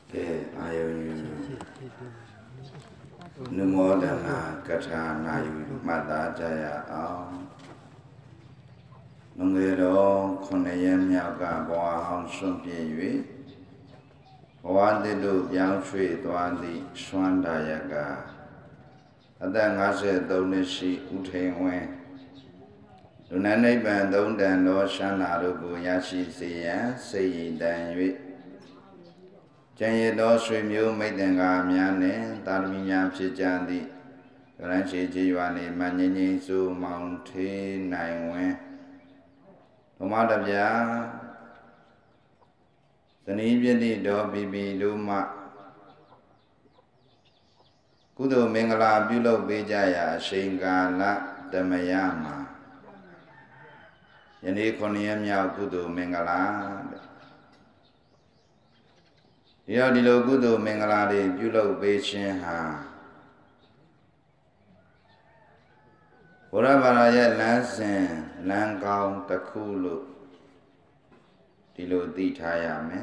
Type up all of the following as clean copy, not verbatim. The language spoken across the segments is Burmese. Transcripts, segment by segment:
Ayo Numodana Katana Mata Jaya Nungero Kunayam Yaka Boa Hong Sun Pie Wandidu Yang Shui Twandi Swandayaka Adangase Donishi Utengwe Dunane Bandon Dando Shanarugu Yashi Siya Seyi Danwi Janye do sui miu mei tenga miane tarmi miam pijandi Ranchi jiwani manini su maunti naingwe Tomadabya Sani byedi do bibi duma Kudu mingala byulo bijaya shingala damayama Yani koniyam ya kudu mingala Yo di lo kudu mingala di byulo bijin ha Purabara ya lansin langkaung takulu Di lo di thaya me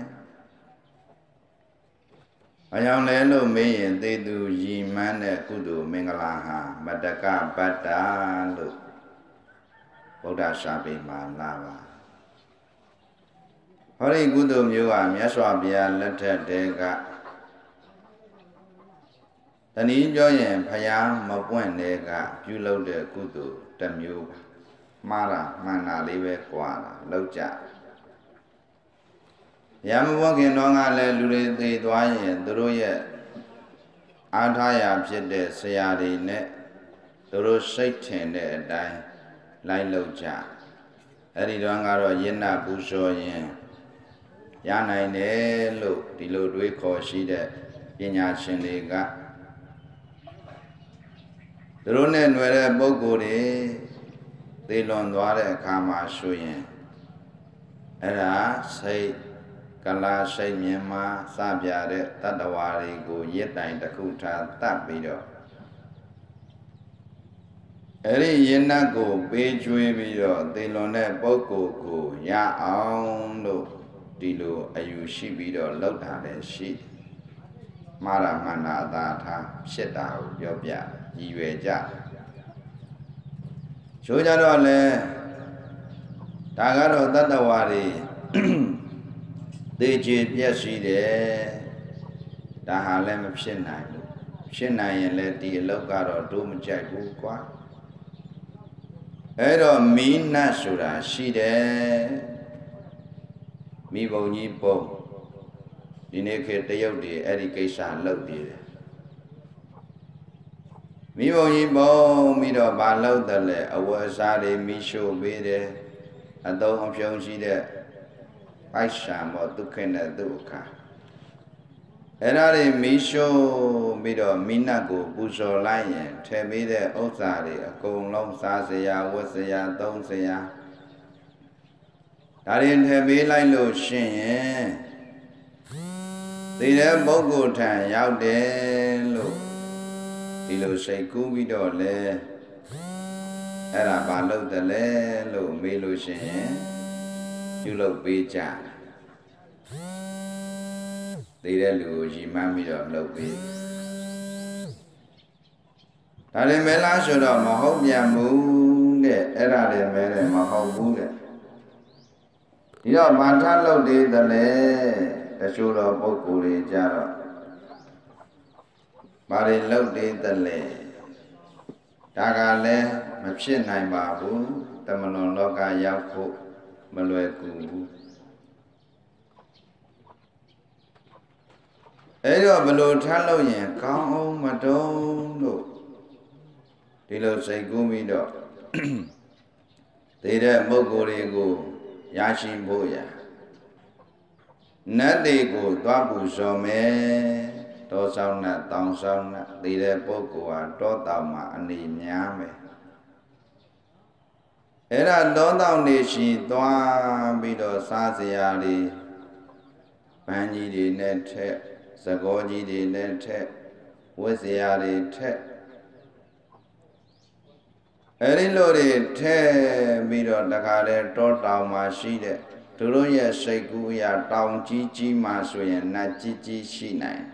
Ayang le lo meyen te tu yi man de kudu mingala ha Madaka bata lo Buddha sabi ma la ba Hori kudu myuwa myaswa bia latte deka Tani joyen phaya mapwen deka Pyulo de kudu tamyu Mara mana liwe kwa lauja Yamawakin nonga le lure te dwayen Duru ye Athaya pide sayari ne Duru saitin de dai Lai lauja Eri doangaro yena buso yen Yana ne lo di lo dwe koshi de Pinya shindiga Drone nwere bogore Dilon dware kama shuyen Era say Kala say myama Sabyare tatawari go yetain takuta tabido Eri yena go pejwe bido Dilon ne bogo go ya aung lo Dilo ayushi bido lauta le shi Mara mana data Sheta yobya Yiwe ja Shojaro le Tagaro tatawari Deje piashi de Tahale me pshenai Pshenai le di lokaro do mjai bu kwa Ero mina sura shi de Mi bầu nhi bầu Đi nê khê tế yêu đi Eri cây xa lâu đi Mi bầu nhi bầu Mi đồ bà lâu tà lệ Ở vợ xa đi mi shô bê đê Ở đâu không shông xí đê Bách xa mò tức khê nè tư khá Era đi mi shô Mi đồ mi nà cụ bù sô lai nhé Thê mi đê ốc xa đi Ở cùng lông xa xe ya Vợ xe ya Tông xe ya Darin the be lai lo shin yen Ti de boggo than yauk de lo Di lo sai ku bi do le Era ba lou de le lo me lo shin yen Pyu lou pe ja Ti de lu yi man bi do lou pe Darin me la so do ma hou pyan mu de Era de me de ma hou bu de Đi đó mà thắt lâu đi ta lệ Ta chú đó bố cụ đi cha đó Bà đi lâu đi ta lệ Ta gà lệ Mà phía này bà bố Ta mà nó lo ca giáo phụ Mà loài cụ bố Ấy đó bà lô thắt lâu nhẹ Cao ông mà trông đồ Đi lâu xây cụ mi đó Thì đó bố cụ đi cụ Yashin boya Nadi ko twapu so me To sao na tong sao na Đi lệ bố cụ à To tao mà anh đi nhá me Ê ra to tao nì xì toa Bị đồ xa xìa đi Bán gì đi nè thệ Sa gô gì đi nè thệ Vết xìa đi thệ Ê đi lô đi thệ Bị đồ đặc hà đi To tao mà xì đệ သူတို့ရဲ့စိတ်ကူးအရာတောင်ကြီးကြီးမှဆိုရင်နတ်ကြီးကြီးရှိနိုင်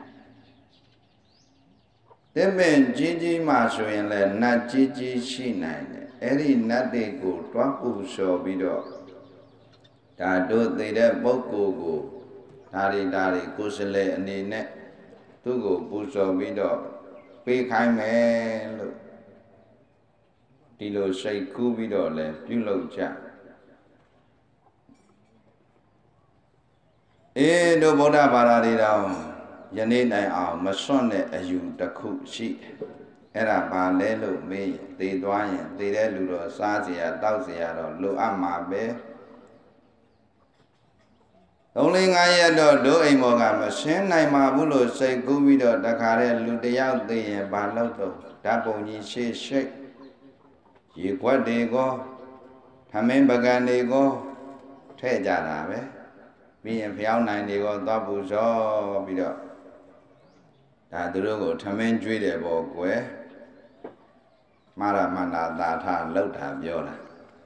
တယ်ပင်ကြီးကြီးမှဆိုရင်လည်းနတ်ကြီးကြီးရှိနိုင်တယ်အဲ့ဒီနတ်တွေကိုတွားပူဇော်ပြီးတော့ဒါတို့သိတဲ့ပုဂ္ဂိုလ်ကိုဒါတွေကိုယ်စလဲအနေနဲ့သူ့ကိုပူဇော်ပြီးတော့ပေးခိုင်းမယ်လို့ဒီလိုစိတ်ကူးပြီးတော့လည်းပြုလုပ်ကြတို့ဗုဒ္ဓဘာသာတွေတောင်ယနေ့တိုင်အောင်မစွန့်တဲ့အယူတစ်ခုရှိအဲ့ဒါဘာလဲလို့မေးသေသွားရင်သေတဲ့လူတော့စားเสียတောက်เสียတော့လိုအပ်မှာပဲ3-5 ရက်တော့တို့အိမ်ဘောကမရှင်းနိုင်ပါဘူးလို့စိတ်ကူးပြီးတော့တခါတည်းလူတယောက်သိရင်ဘာလို့တော့ဓာတ်ပုံကြီးရှေ့ရှိတ်ရေခွက်တွေကိုထမင်းပကံတွေကိုထဲ့ကြတာပဲပြီးရင်ဖျောင်းနိုင်တွေကိုသွားပူဇော်ပြီးတော့ဒါသူတို့ကိုထမင်းကျွေးတယ်ပေါ့ကွယ်မာရမန္တာသာထလောက်တာပြောတာ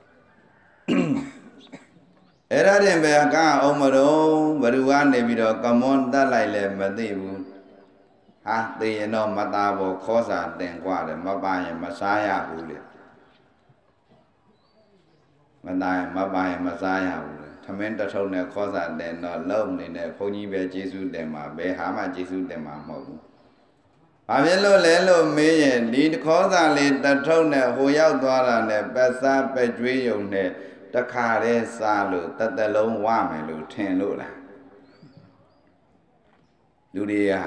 အဲ့ဒါတင်ပဲကအောင်မတော်ဘ누구ကနေပြီးတော့ကမွန်တက်လိုက်လဲမသိဘူးဟာသိရင်တော့မသားဘောခေါ်စာတင်กว่าတယ်မပါရင်မစားရဘူးလေမသားရင်မပါရင်မစားရဘူးလေထမင်းတစ်ထုပ်နဲ့ခေါ်စာတင်တော့လုံနေတဲ့ဘုန်းကြီးပဲကျေးဇူးတင်မှာဘယ်ဟာမှကျေးဇူးတင်မှာမဟုတ်ဘူးဘာဖြစ်လို့လဲလို့မေးရင်ဒီခေါ်စာလေးတစ်ထုပ်နဲ့ဟိုရောက်သွားတာနဲ့ပတ်စားပကျွေးယုံနဲ့တခါတည်းစားလို့တသက်လုံးဝမယ်လို့ထင်လို့လားလူတွေဟာ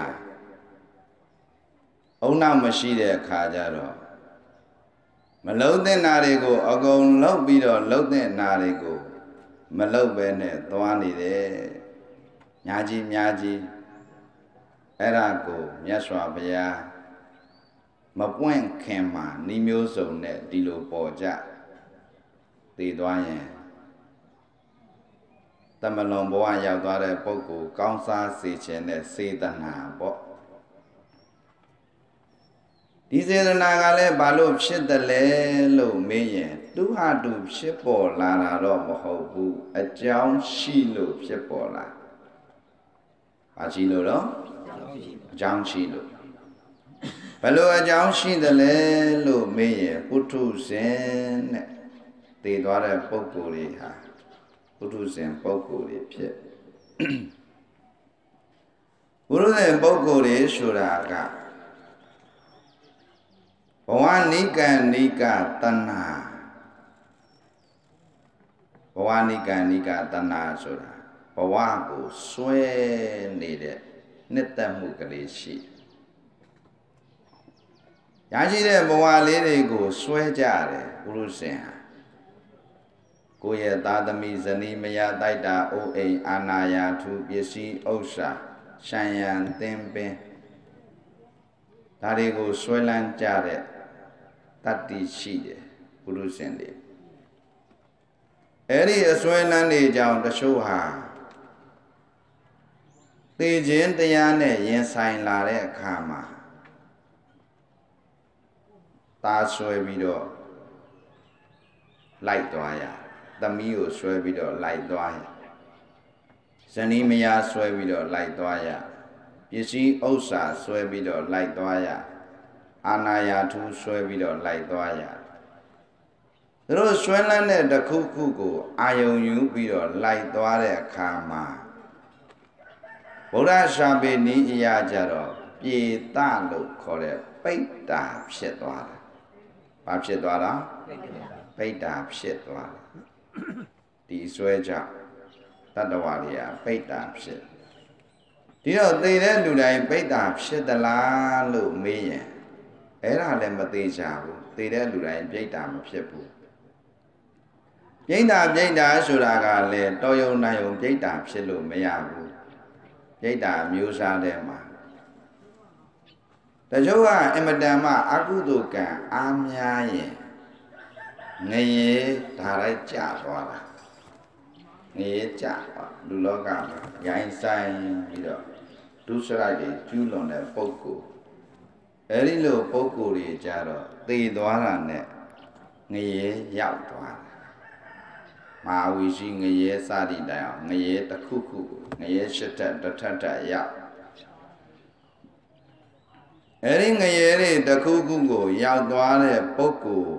အုံနောက်မရှိတဲ့အခါကျတော့မလုံးတဲ့နာတွေကိုအကုန်လုံးပြီးတော့လုံးတဲ့နာတွေကိုမလုံးပဲနဲ့သွားနေတယ်ညာကြီးအဲ့ဒါကိုမြတ်စွာဘုရားမပွင့်ခင်မှာဤမျိုးစုံနဲ့ဒီလိုပေါ်ကြသိသွားရင်တမလွန်ဘဝရောက်သွားတဲ့ပုဂ္ဂိုလ်ကောင်းစားစေခြင်းနဲ့စေတနာပေါ့ဒီစေတနာကလည်းဘာလို့ဖြစ်တယ်လဲလို့မေးရင်သူဟာသူဖြစ်ပေါ်လာတာတော့မဟုတ်ဘူးအကြောင်းရှိလို့ဖြစ်ပေါ်လာဘာရှိလို့တော့အကြောင်းရှိလို့ဘယ်လိုအကြောင်းရှိတယ်လဲလို့မေးရင်ပုထုဇဉ်နဲ့တည်သွားတဲ့ပုဂ္ဂိုလ်တွေဟာပုထုဇဉ်ပုဂ္ဂိုလ်တွေဖြစ်ပုထုဇဉ်ပုဂ္ဂိုလ်တွေဆိုတာကဘဝနိကံနိကတဏ္ဍာဘဝနိကံနိကတဏ္ဍာဆိုတာဘဝကိုဆွဲနေတဲ့နှစ်သက်မှုကလေးရှိရရှိတဲ့ဘဝလေးတွေကိုဆွဲကြတယ်ပုရုဇဉ်ဟာကိုယ့်ရဲ့သားသမီးဇနီးမယားတိုက်တာအိုးအိမ်အာနာယာထုပစ္စည်းဥစ္စာရှံရံသင်ပင်ဒါတွေကိုဆွဲလန်းကြတဲ့တတ္တိရှိတယ်ပုရုဇဉ်တွေအဲ့ဒီအဆွဲလန်းတွေကြောင့်တချို့ဟာသေခြင်းတရားနဲ့ရင်ဆိုင်လာတဲ့အခါမှာသားဆွဲပြီးတော့လိုက်သွားရသမီးကိုဆွဲပြီးတော့လိုက်သွားရဇနီးမယားဆွဲပြီးတော့လိုက်သွားရပစ္စည်းဥစ္စာဆွဲပြီးတော့လိုက်သွားရအာနာယာထုဆွဲပြီးတော့လိုက်သွားရသူတို့ဆွဲလန်းတဲ့တစ်ခုခုကိုအာယုံယူပြီးတော့လိုက်သွားတဲ့အခါမှာဗုဒ္ဓရှားပေနည်းအရာကြတော့ပြေတလို့ခေါ်တဲ့ပိဋ္ဌာဖြစ်သွားတာဘာဖြစ်သွားတာပိဋ္ဌာဖြစ်သွားတာဒီဆွဲကြောင့်တတ္တဝါတွေကပိဋ္ဌာဖြစ်ဒီတော့သိတဲ့လူတိုင်းပိဋ္ဌာဖြစ်သလားလို့မေးရင်အဲ့ဒါလည်းမသိကြဘူးသိတဲ့လူတိုင်းပိဋ္ဌာမဖြစ်ဘူးပိဋ္ဌာဆိုတာကလည်းတော်ယုံနာယုံပိဋ္ဌာဖြစ်လို့မရဘူးပိဋ္ဌာမျိုးစားတဲ့မှာတချို့ကအင်မတန်မှအကုသိုလ်ကံအားများရင်ငရေဒါလိုက်ကြသွားတာငရေကြသွားလူလောကမှာရိုင်းဆိုင်ပြီးတော့ဒုစရိုက်တွေကျူးလွန်တဲ့ပုဂ္ဂိုလ်အဲဒီလိုပုဂ္ဂိုလ်တွေကြတော့သေသွားတာနဲ့ငရေရောက်သွားတာ mà vì gì người xa đi đại người ta khu khu người sẽ thật ya ấy người ta khu khu của yao toa đấy bốc của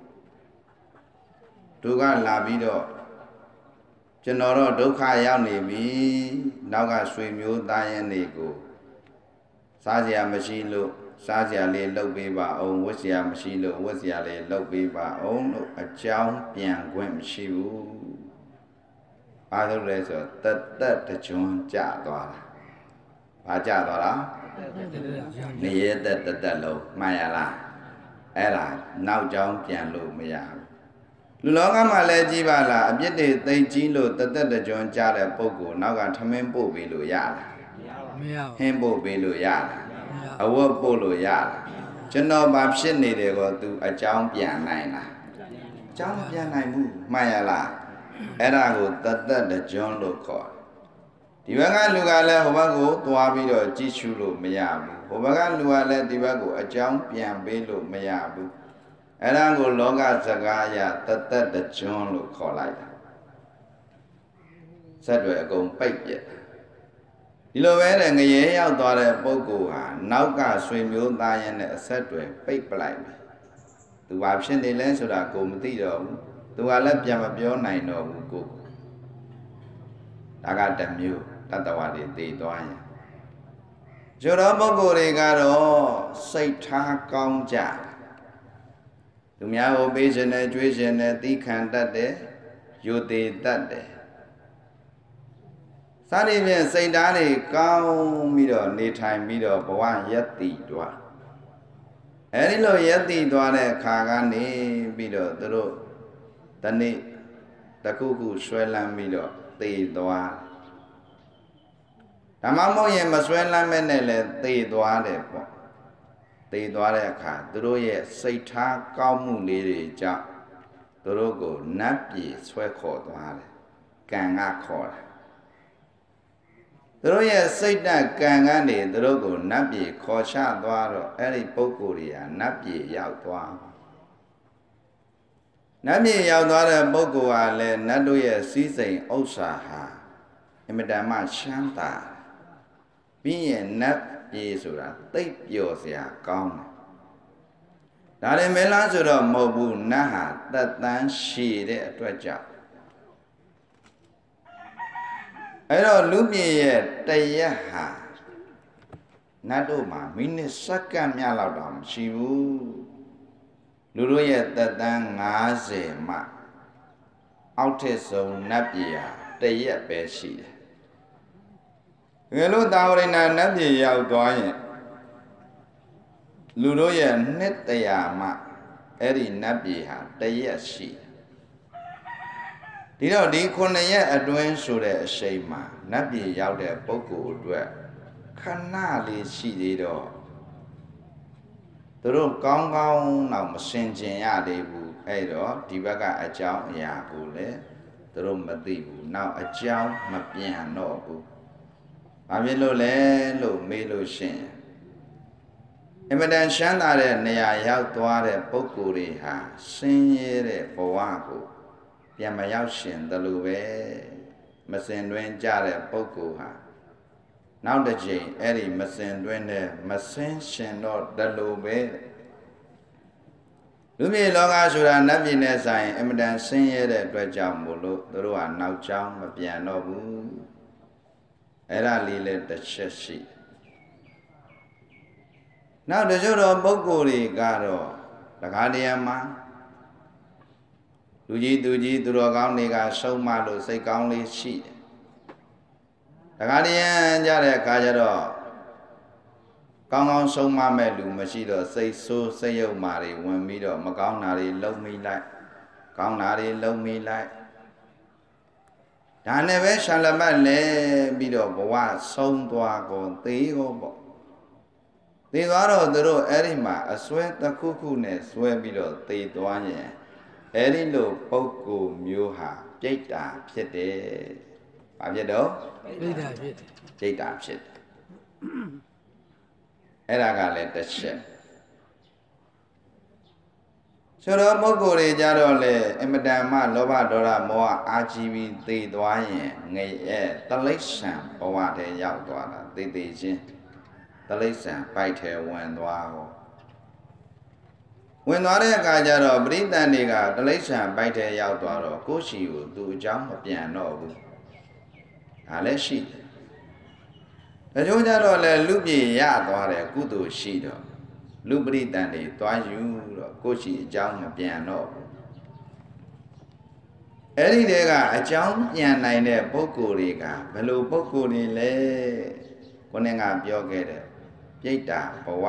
tôi có làm gì đó cho nó đó đâu khai yao này mi nào cả suy miêu tai này của sa gia mà xí lu sa gia lê lâu bê bà ông vất gia mà xí lu vất gia lê lâu bê bà ông nó ở trong biển quên xí u ba thứ đấy rồi tất chúng trả tòa bà trả tòa đó này tất lâu mai là ấy là nấu trong biển lu mới à lúc đó mà lại chỉ bảo là biết để tây chỉ lu tất chúng trả lại bố cụ nấu cả tham em bố bị lu ya hem bố bị lu ya ở bố lu ya cho nó bám xích này để có từ ở trong biển này nè trong biển này mu mai là ấy là của tất chúng lu khỏi thì bác anh lúc này họ bảo của toa bây giờ chỉ chú lu mới à họ bảo anh lúc này thì bác của ở trong biển bê lu mới à ấy là của lo cả zaga ya tất chúng lu khỏi lại sát về cùng bách vậy đi lo về là người ấy ao toa là bố cụ à nấu cả suy miêu ta nhân này sát về bách lại từ vào trên đi lên số đã cùng tí rồi từ vào lớp nhà mà biểu này nó cụ đã cả tầm nhiều đã tàu đi tí toa nhỉ chỗ đó bố cụ đi cả đó xây tha công trả tụi nhà ô bê trên này chuối trên này tí khăn tắt đấy vô tí tắt đấy sa đi về xây đá thì cao mi đóနေထိုင်ပြီးတော့ဘဝရက်တည်သွားအဲဒီလိုရက်တည်သွားတဲ့ခါကနေပြီးတော့သူတို့တနေ့တစ်ခုခုဆွဲလန်းပြီးတော့တည်သွားဓမ္မမဟုတ်ရင်မဆွဲလန်းမဲ့နဲ့လည်းတည်သွားတယ်ပေါ့တည်သွားတဲ့အခါသူတို့ရဲ့စိတ်ထားကောင်းမှုလေးတွေကြောင့်သူတို့ကိုနတ်ပြည်ဆွဲခေါ်သွားတယ်ကံကခေါ်တာသူတို့ရဲ့စိတ်ဓာတ်ကံကနေသူတို့ကိုနတ်ပြည်ခေါ်ချသွားတော့အဲ့ဒီပုဂ္ဂိုလ်တွေကနတ်ပြည်ရောက်သွားနတ်ပြည်ရောက်သွားတဲ့ပုဂ္ဂိုလ်ဟာလည်းနတ်တို့ရဲ့စည်းစိမ်ဥစ္စာဟာအမြဲတမ်းချမ်းသာပြီးရင်နတ်ပြည်ဆိုတာသိပ်ပျော်စရာကောင်းတယ်ဒါလည်းမဲလားဆိုတော့မဟုတ်ဘူးနတ်ဟာသက်တမ်းရှည်တဲ့အတွက်ကြောင့်အဲ့တော့လူမြေရဲ့တရက်ဟာနတ်တို့မှာမိနစ်စက္ကန့်များလောက်တောင်မရှိဘူးလူတို့ရဲ့သက်တမ်း90မှအောက်ထက်ဆုံးနတ်ပြည်ဟာတရက်ပဲရှိတယ်ငယ်လို့တာဝရိဏနတ်ပြည်ရောက်သွားရင်လူတို့ရဲ့နှစ်100မှအဲ့ဒီနတ်ပြည်ဟာတရက်ရှိဒီတော့ဒီ9ရက်အတွင်းဆိုတဲ့အချိန်မှာနတ်ပြည်ရောက်တဲ့ပုဂ္ဂိုလ်အတွက်ခဏလေးရှိသေးတော့သူတို့ကောင်းကောင်းတော့မစင်ကြင်ရသေးဘူးအဲ့တော့ဒီဘက်ကအကြောင်းအရာကိုလည်းသူတို့မသိဘူးနောက်အကြောင်းမပြန်တော့ဘူးဘာဖြစ်လို့လဲလို့မေးလို့ရှိရင်အမတန်ရှမ်းသာတဲ့နေရာရောက်သွားတဲ့ပုဂ္ဂိုလ်တွေဟာဆင်းရဲတဲ့ဘဝကိုပြန်မရောက်ရှင်တယ်လို့ပဲမစင်တွင်ကြတဲ့ပုဂ္ဂိုလ်ဟာနောက်တစ်ချိန်အဲ့ဒီမစင်တွင်တဲ့မစင်ရှင်တော့တယ်လို့ပဲလူမြေလောကဆိုတာနတ်ပြည်နဲ့ဆိုင်အမတန်ဆင်းရဲတဲ့အတွက်ကြောင့်မို့လို့သူတို့ဟာနောက်ကြောင်းမပြန်တော့ဘူးအဲ့ဒါလေးလည်းတစ်ချက်ရှိနောက်တချို့တော့ပုဂ္ဂိုလ်တွေကတော့တခါတည်းမှာလူကြီးသူတော်ကောင်းတွေကဆုံးမလို့စိတ်ကောင်းလေးရှိတယ်တခါတည်းကြတဲ့အခါကျတော့ကောင်းကောင်းဆုံးမမဲ့လူမရှိတော့စိတ်ဆိုးစိတ်ယုတ်မာတွေဝင်ပြီးတော့မကောင်းတာတွေလုံးမိလိုက်ကောင်းတာတွေလုံးမိလိုက်ဒါနဲ့ပဲရှာလမတ်လဲပြီးတော့ဘဝဆုံးသွားကုန်သေးကုန်ပေါ့သေသွားတော့သူတို့အဲ့ဒီမှာအစွဲတစ်ခုခုနဲ့စွဲပြီးတော့သေသွားရင်အဲ့ဒီလိုပုဂ္ဂိုလ်မျိုးဟာပြိတ္တာဖြစ်တယ်။ဘာဖြစ်တော့ပြိတ္တာဖြစ်တယ်။ပြိတ္တာဖြစ်တယ်။အဲ့ဒါကလည်းတစ်ချက်ဆိုတော့ပုဂ္ဂိုလ်တွေကြတော့လေအမတန်မှလောဘဒေါသမောဟအာជីပြီးသိသွားရင်ငယ်တလိ္ဆံဘဝထဲရောက်သွားတာသိသိချင်းတလိ္ဆံပိုက်ထဲဝင်သွားဟောဝင်သွားတဲ့အခါကျတော့ပရိသတ်တွေကတလိ္ဆံပိုက်ထဲရောက်သွားတော့ကိုယ်ရှိကိုသူအကြောင်းမပြန်တော့ဘူးဒါလည်းရှိတယ်ဒါကြောင့်ကြတော့လေလူပြေရသွားတယ်ကုသိုလ်ရှိတော့လူပရိသတ်တွေသွားယူတော့ကိုယ်ရှိအကြောင်းမပြန်တော့ဘူးအဲ့ဒီတဲကအကြောင်းပြန်နိုင်တဲ့ပုဂ္ဂိုလ်တွေကဘယ်လိုပုဂ္ဂိုလ်တွေလဲကိုယ်ကပြောခဲ့တဲ့ပြိတ္တာဘဝ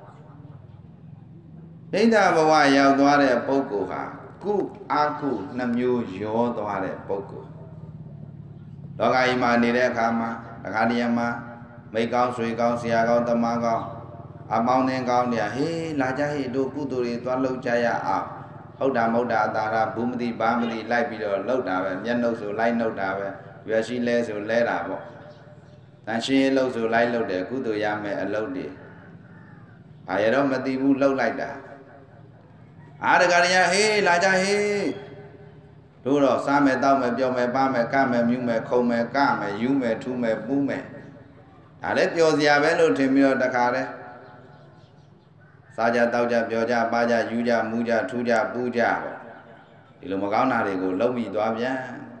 ပြိတ္တာဘဝရောက်သွားတဲ့ပုဂ္ဂိုလ်ဟာကုအာကုနှမျိုးရောသွားတဲ့ပုဂ္ဂိုလ်လောကကြီးမှာနေတဲ့အခါမှာအခါတည်းမှာမိကောင်းဆွေကောင်းဆရာကောင်းတမန်ကောင်းအပေါင်းအသင်းကောင်းတွေကဟေးလာကြဟေးတို့ကုသိုလ်တွေသွားလုပ်ကြရအောင်ဟုတ်တာမဟုတ်တာအတာရဘူးမသိဘာမသိလိုက်ပြီးတော့လှုပ်တာပဲမျက်နှုတ်ဆိုလိုက်နှုတ်တာပဲရွယ်ရှိလဲဆိုလဲတာပေါ့တန်ရှင်းလှုပ်ဆိုလိုက်လှုပ်တယ်ကုသိုလ်ရမယ်အလုပ်တွေဘာရတော့မသိဘူးလှုပ်လိုက်တာအာရကရဟေးလာကြဟေးတို့တော့စားမယ်တောက်မယ်ပြောမယ်ပါမယ်ကမယ်မြူးမယ်ခုံမယ်ကမယ်ယူမယ်ထူးမယ်ပူးမယ်ဒါလည်းပျော်စရာပဲလို့ထင်ပြီးတော့တခါလဲစားကြတောက်ကြပြောကြပါကြယူကြမူးကြထူးကြပူးကြပေါ့ဒီလိုမကောင်းတာတွေကိုလှုပ်ပြီးသွားပြန်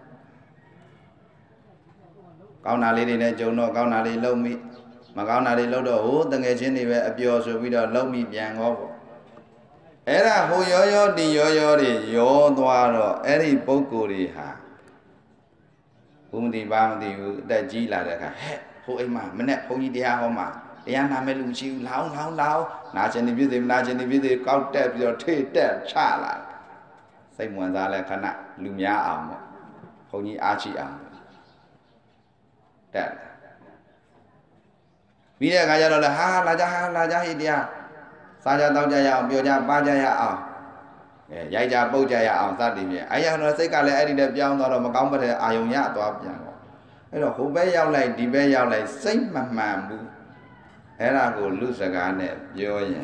ကောင်းတာလေးတွေနဲ့ကြုံတော့ကောင်းတာလေးလှုပ်မိမကောင်းတာတွေလှုပ်တော့ဟိုတငယ်ချင်းတွေပဲအပျော်ဆိုပြီးတော့လှုပ်မိပြန်ရောပေါ့အဲ့ဒါဟိုရောဒီရောတွေရောသွားတော့အဲ့ဒီပုဂ္ဂိုလ်တွေဟာဘုမသိပါမသိဘူးအသက်ကြီးလာတဲ့အခါဟဲ့ဟိုအိမ်မှာမနဲ့ဘုန်းကြီးတရားဟောမှာတရားနာမဲ့လူမရှိဘူးလောင်းနာကျင်နေပြည့်စေမနာကျင်နေပြည့်စေကောက်တက်ပြီးတော့ထိတက်ချလာစိတ်ဝင်စားလဲခဏလူများအောင်ပေါ့ဘုန်းကြီးအားချိအောင်တက်ပြီးတဲ့အခါကျတော့လေဟာလာကြဟိတရားစားကြတောက်ကြရအောင်ပြောကြပါကြရအောင်ရိုက်ကြပုတ်ကြရအောင်စသည်ဖြင့်အဲ့ရတော့စိတ်ကလည်းအဲ့ဒီတည်းပြောင်းသွားတော့မကောင်းတဲ့အာယုံရသွားပြန်တော့အဲ့တော့ဟိုဘက်ရောက်လိုက်ဒီဘက်ရောက်လိုက်စိတ်မမှန်ဘူးအဲ့ဒါကိုလူစကားနဲ့ပြောရင်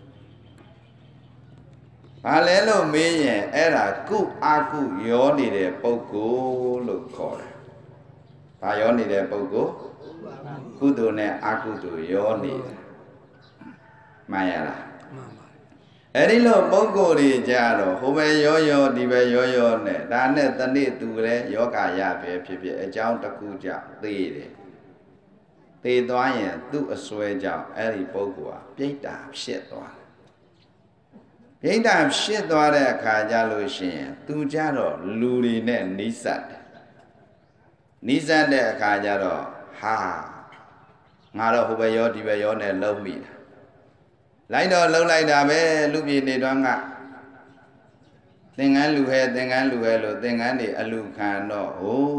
ဘာလဲလို့မေးရင်အဲ့ဒါကုအာကုရောနေတဲ့ပုဂ္ဂိုလ်လို့ခေါ်တယ်။ဘာရောနေတဲ့ပုဂ္ဂိုလ်ကုသိုလ်နဲ့အကုသိုလ်ရောနေတယ်။မှန်ရလား။မှန်ပါ။အဲ့ဒီလိုပုဂ္ဂိုလ်တွေကြတော့ဟိုဘက်ရောဒီဘက်ရောနဲ့ဒါနဲ့တနေ့သူလည်းယောဂရပဲဖြစ်အကြောင်းတစ်ခုကြောင့်သိတယ်။သိသွားရင်သူ့အစွဲကြောင့်အဲ့ဒီပုဂ္ဂိုလ်ဟာပြိတ္တာဖြစ်သွားတယ်။ပြိတ္တာဖြစ်သွားတဲ့အခါကျလို့ရှိရင်သူကြတော့လူတွေနဲ့နှိစက်တယ်။နှိစက်တဲ့အခါကျတော့ဟာငါတော့ဟိုဘက်ရောဒီဘက်ရောနဲ့လုံးမိတာ။လိုက်တော့လုံးလိုက်တာပဲလူပြည်နေတော့ကသင်္ကန်းလူဟဲလို့သင်္ကန်းတွေအလူခံတော့ဟို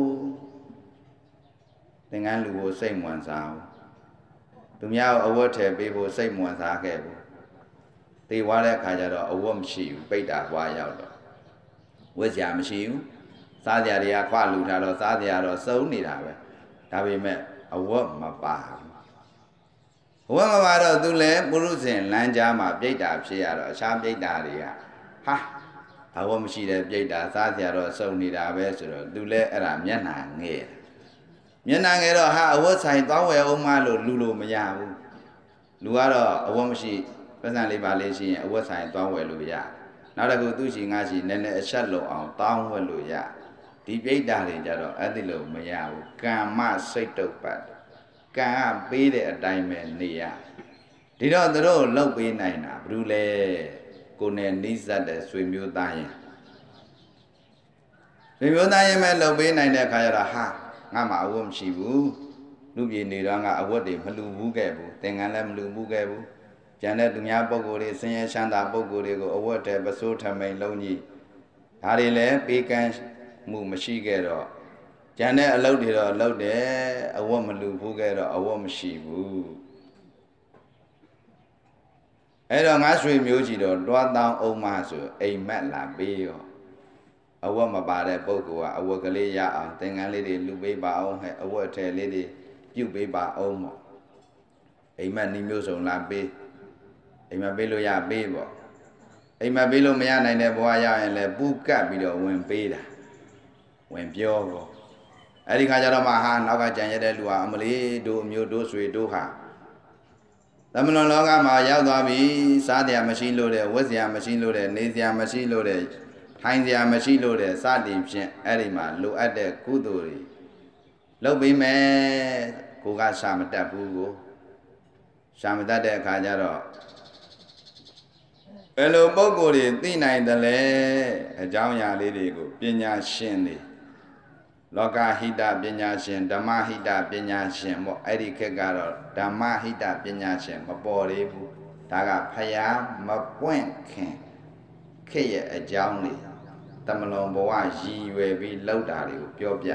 သင်္ကန်းလူကိုစိတ်ဝင်စားဘူးသူများအဝတ်ထည့်ပေးဖို့စိတ်ဝင်စားခဲ့ဘူးသေသွားတဲ့အခါကျတော့အဝတ်မရှိဘူးပိတ်တာဘွားရောက်တော့ဝတ်စရာမရှိဘူးစားစရာတွေကခွလူထားတော့စားစရာတော့စုံနေတာပဲဒါပေမဲ့အဝတ်မပါဘူးအဝတ်မပါတော့သူလည်းပုရုဇဉ်လမ်းကြားမှာပြိတ္တာဖြစ်ရတော့အခြားပြိတ္တာတွေကဟာအဝတ်မရှိတဲ့ပြိတ္တာစားစရာတော့စုံနေတာပဲဆိုတော့သူလည်းအဲ့ဒါမျက်နှာငဲ့မျက်နှာငယ်တော့ဟာအဝတ်ဆိုင်သွားဝယ်အောင်မလို့လူလို့မရဘူးလူကတော့အဝတ်မရှိပတ်စံလေးပါလေးရှိရင်အဝတ်ဆိုင်သွားဝယ်လို့ရနောက်တစ်ခုသူ့ရှိငါရှိနည်းနည်းအချက်လုံအောင်တောင်းဝယ်လို့ရဒီပြိတ္တာတွေကြတော့အဲ့ဒီလိုမရဘူးကမ္မစိတ်တုပ်ပတ်ကံကပေးတဲ့အတိုင်းပဲနေရဒီတော့သူတို့လှုပ်ပေးနိုင်တာဘူးလေကိုယ်နဲ့နှိစက်တဲ့ဆွေမျိုးသားရင်ဆွေမျိုးသားရင်ပဲလှုပ်ပေးနိုင်တဲ့ခါကျတော့ဟာငါမှအဝတ်မရှိဘူးလူပြည်နေတော့ကအဝတ်တွေမလူဘူးခဲ့ဘူးသင်္ကန်းလည်းမလူဘူးခဲ့ဘူးကျန်တဲ့သူများပုဂ္ဂိုလ်တွေဆင်းရဲချမ်းသာပုဂ္ဂိုလ်တွေကိုအဝတ်တွေပစိုးထမိန်လုံးကြီးဒါတွေလည်းပေးကမ်းမှုမရှိခဲ့တော့ကျန်တဲ့အလုပ်တွေတော့လုပ်တယ်အဝတ်မလူဘူးခဲ့တော့အဝတ်မရှိဘူးအဲ့တော့ငါဆွေမျိုးကြီးတော့တွားတောင်းအောင်မဆိုအိမ်မက်လာပေးရောအဝတ်မပါတဲ့ပုဂ္ဂိုလ်ကအဝတ်ကလေးရအောင်သင်္ကန်းလေးတွေလူပေးပါအောင်ဟဲ့အဝတ်ထဲလေးတွေပြုတ်ပေးပါအောင်ပေါ့အိမ်မက်နှီးမျိုးစုံလာပေးအိမ်မက်ပေးလို့ရပေးပေါ့အိမ်မပေးလို့မရနိုင်တဲ့ဘဝရောက်ရင်လည်းပူကပ်ပြီးတော့ဝင်ပေးတာဝင်ပြောကောအဲ့ဒီခါကျတော့မှဟာနောက်ကကြံရတဲ့လူဟာအမလေးတို့အမျိုးတို့ဆွေတို့ဟာသမဏလောကမှာရောက်သွားပြီစားတရားမရှိလို့တဲ့ဝတ်စရာမရှိလို့တဲ့နေစရာမရှိလို့တဲ့ထိုင်စရာမရှိလို့တဲ့စသည်ဖြင့်အဲ့ဒီမှာလိုအပ်တဲ့ကုသိုလ်တွေလုပ်ပေးမယ်ကိုကရှာမတတ်ဘူးကိုရှာမတတ်တဲ့အခါကျတော့ဘယ်လိုပုံကိုယ်တွေသိနိုင်တယ်လဲအကြောင်းအရာလေးတွေကိုပညာရှင်တွေလောကဟိတပညာရှင်ဓမ္မဟိတပညာရှင်ပေါ့အဲ့ဒီခေတ်ကတော့ဓမ္မဟိတပညာရှင်မပေါ်သေးဘူးဒါကဖယားမပွင့်ခင်ခေတ်ရဲ့အကြောင်းလေးတမလွန်ဘဝရည်ရွယ်ပြီးလှုပ်တာတွေကိုပြောပြ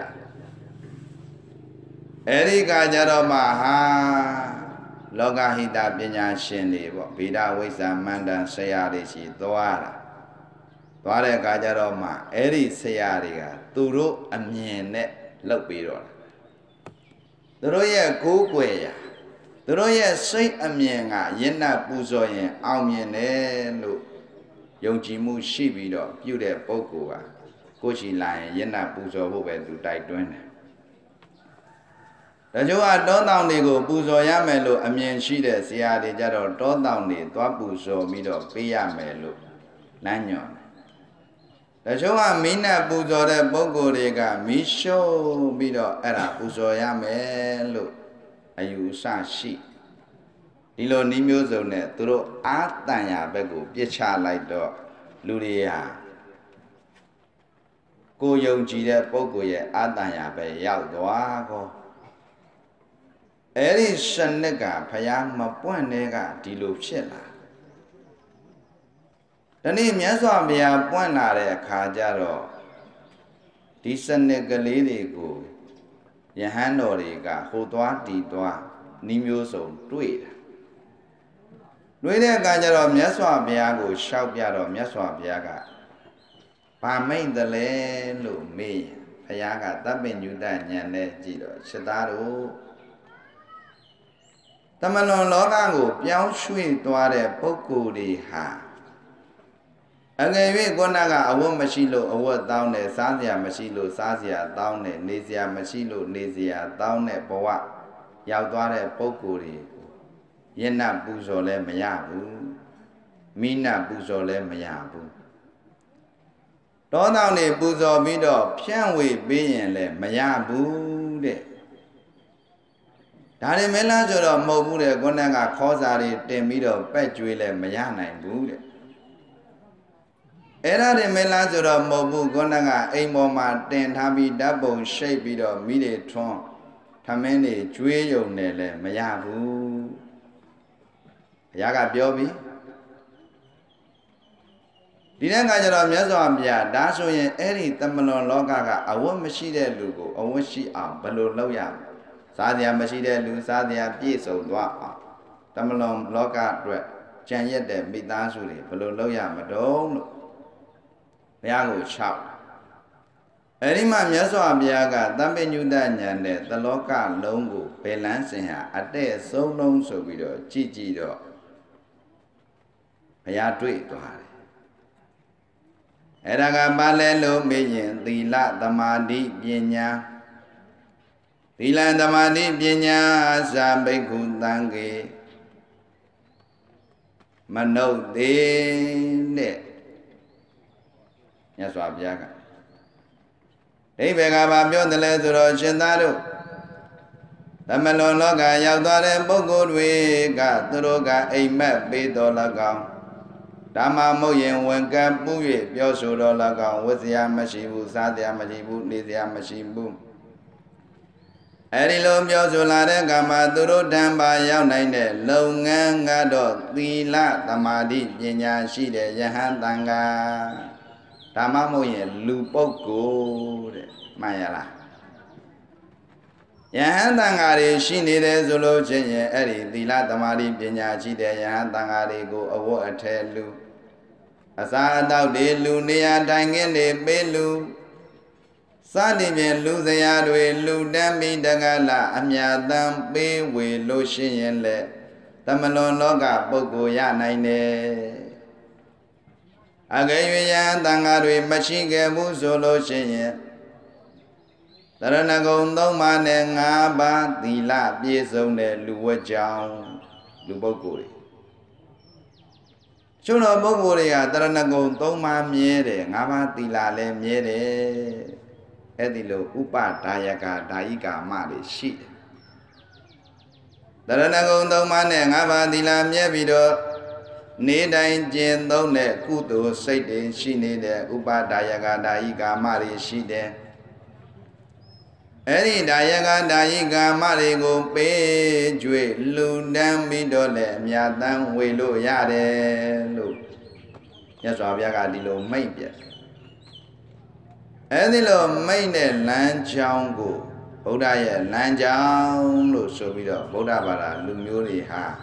အဲ့ဒီကကြတော့မှဟာလောကဟိတပညာရှင်တွေပေါ့ဗေဒဝိဇ္ဇာမန္တန်ဆရာတွေရှိသွားတာသွားတဲ့အခါကျတော့မှအဲ့ဒီဆရာတွေကသူတို့အမြင်နဲ့လှုပ်ပြီးတော့သူတို့ရဲ့ကိုးကွယ်ရာသူတို့ရဲ့စိတ်အမြင်ကယဉ်နာပူဇော်ရင်အောင်မြင်တယ်လို့ယုံကြည်မှုရှိပြီးတော့ပြုတဲ့ပုဂ္ဂိုလ်ကကိုရှိလာရင်ယဉ်နာပူဇော်ဖို့ပဲသူတိုက်တွန်းတယ်တချို့ကတောတောင်တွေကိုပူဇော်ရမယ်လို့အမြင်ရှိတဲ့ဆရာတွေကြတော့တောတောင်တွေသွားပူဇော်ပြီးတော့ပေးရမယ်လို့လမ်းညွှန်တချို့ကမီးနဲ့ပူဇော်တဲ့ပုဂ္ဂိုလ်တွေကမီးရှို့ပြီးတော့အဲ့ဒါပူဇော်ရမယ်လို့အယူအဆရှိဒီလိုနည်းမျိုးစုံနဲ့သူတို့အာတန်ရာဘက်ကိုပြစ်ချလိုက်တော့လူတွေဟာကိုယုံကြည်တဲ့ပုဂ္ဂိုလ်ရဲ့အာတန်ရာဘက်ရောက်သွားကောအဲ့ဒီစနစ်ကဖယားမပွင့်တဲ့ကဒီလိုဖြစ်လာဒီနေ့မြတ်စွာဘုရားပွင့်လာတဲ့အခါကျတော့ဒီစနစ်ကလေးတွေကိုယဟန်တော်တွေကဟိုသွားတီသွားနှီးမျိုးစုံတွေ့တာတွေ့တဲ့အခါကျတော့မြတ်စွာဘုရားကိုရှောက်ပြတော့မြတ်စွာဘုရားကဘာမိတ်တယ်လဲလို့မေးဘုရားကသဗ္ဗညုတဉာဏ်နဲ့ကြည့်တော့ရှစ်သားတို့တမလွန်လောကကိုပြောင်းရွှေ့သွားတဲ့ပုဂ္ဂိုလ်တွေဟာအငယ်၍ခုနကအဝတ်မရှိလို့အဝတ်တောင်းတယ်စားစရာမရှိလို့စားစရာတောင်းတယ်နေစရာမရှိလို့နေစရာတောင်းတဲ့ဘဝရောက်သွားတဲ့ပုဂ္ဂိုလ်တွေယဉ်နာပူဇော်လည်းမရဘူးမိနာပူဇော်လည်းမရဘူးတောတောင်တွေပူဇော်ပြီးတော့ဖြန့်ဝေပေးရင်လည်းမရဘူးတဲ့ဒါတွေမဲလားဆိုတော့မဟုတ်ဘူးတဲ့ခုနကခေါ်စာတွေတင်ပြီးတော့ပက်ကျွေးလည်းမရနိုင်ဘူးတဲ့အဲ့ဒါတွေမဲလားဆိုတော့မဟုတ်ဘူးခုနကအိမ်ပေါ်မှာတင်ထားပြီးဓာတ်ပုံရှိတ်ပြီးတော့မိတွေထွန်းထမင်းတွေကျွေးယုံတယ်လည်းမရဘူးဘုရားကပြောပြီးဒီတဲ့အခါကျတော့မြတ်စွာဘုရားဒါဆိုရင်အဲ့ဒီတမလွန်လောကကအဝတ်မရှိတဲ့လူကိုအဝတ်ရှိအောင်ဘယ်လိုလုပ်ရမလဲစားစရာမရှိတဲ့လူစားစရာပြည့်စုံသွားအောင်တမလွန်လောကအတွက်ကြံရက်တဲ့မိသားစုတွေဘယ်လိုလုပ်ရမတော့လို့ဘုရားကိုချောက်အဲ့ဒီမှာမြတ်စွာဘုရားကသဗ္ဗညုတဉာဏ်နဲ့သလောကလုံးကိုဘယ်လန်းစင်ဟာအတဲ့ဆုံးလုံးဆိုပြီးတော့ကြည်ကြည်တော့ဘုရားတွေ့သွားတယ်အဲ့ဒါကဘာလဲလို့မေးရင်သီလသမာဓိပညာသီလသမာဓိပညာသာဘိက္ခုသံဃေမနုဿေတဲ့မြတ်စွာဘုရားကဒိဗေကဘာပြောတယ်လဲဆိုတော့ရှင်သာတို့သမလွန်လောကရောက်သွားတဲ့ပုဂ္ဂိုလ်တွေကသူတို့ကအိမ်မက်ပေးတော်၎င်းဓမ္မမဟုတ်ရင်ဝန်ကပူး၍ပြောဆိုတော်၎င်းဝတ်စရာမရှိဘူးစားစရာမရှိဘူးနေစရာမရှိဘူးအဲဒီလိုပြောဆိုလာတဲ့ကံမှာသူတို့တံပါရောက်နိုင်တဲ့လုပ်ငန်းကတော့သီလသမာဓိပညာရှိတဲ့ယဟန်တန်ဃာဓမ္မမဟုတ်ရင်လူပုဂ္ဂိုလ်တဲ့မှန်ရလားယဟန်တန်ဃာတွေရှိနေတယ်ဆိုလို့ချင်းရင်အဲ့ဒီသီလသမာဓိပညာရှိတဲ့ယဟန်တန်ဃာတွေကိုအဝတ်အထည်လူအစာအသောက်တွေလူနေရာထိုင်ခင်းတွေပေးလူစသည်ဖြင့်လူစရာတွေလူတမ်းပြီးတကလအမြတ်တမ်းပေးဝေလို့ရှိရင်လေသမလွန်လောကပုဂ္ဂိုလ်ရနိုင်တယ် Age yuya tanga rui machige bu solo shinye Tarana gong tông ma ne ngã ba tỳ la bia sông ne lúa chào lúa bốc cùi Chúng nó bốc cùi à tarana gong tông ma mía de ngã ba tỳ la le mía de Edilo upa dayaka dayika ma de shi Tarana gong tông ma ne ngã ba tỳ la mía bi do Ni dai jin tông ne ku tu sai de shi ne de upa dayaka dayika ma de shi de Eri dayaka dayika ma de ko pe jwe lu dan bi do le mya tan we lo ya de lo Nhật Xóa Bia Gà đi lộ mây biệt Edi lo mây ne lan chong ko Buddha ye lan chong lo so bi do Buddha ba la lu myo ri ha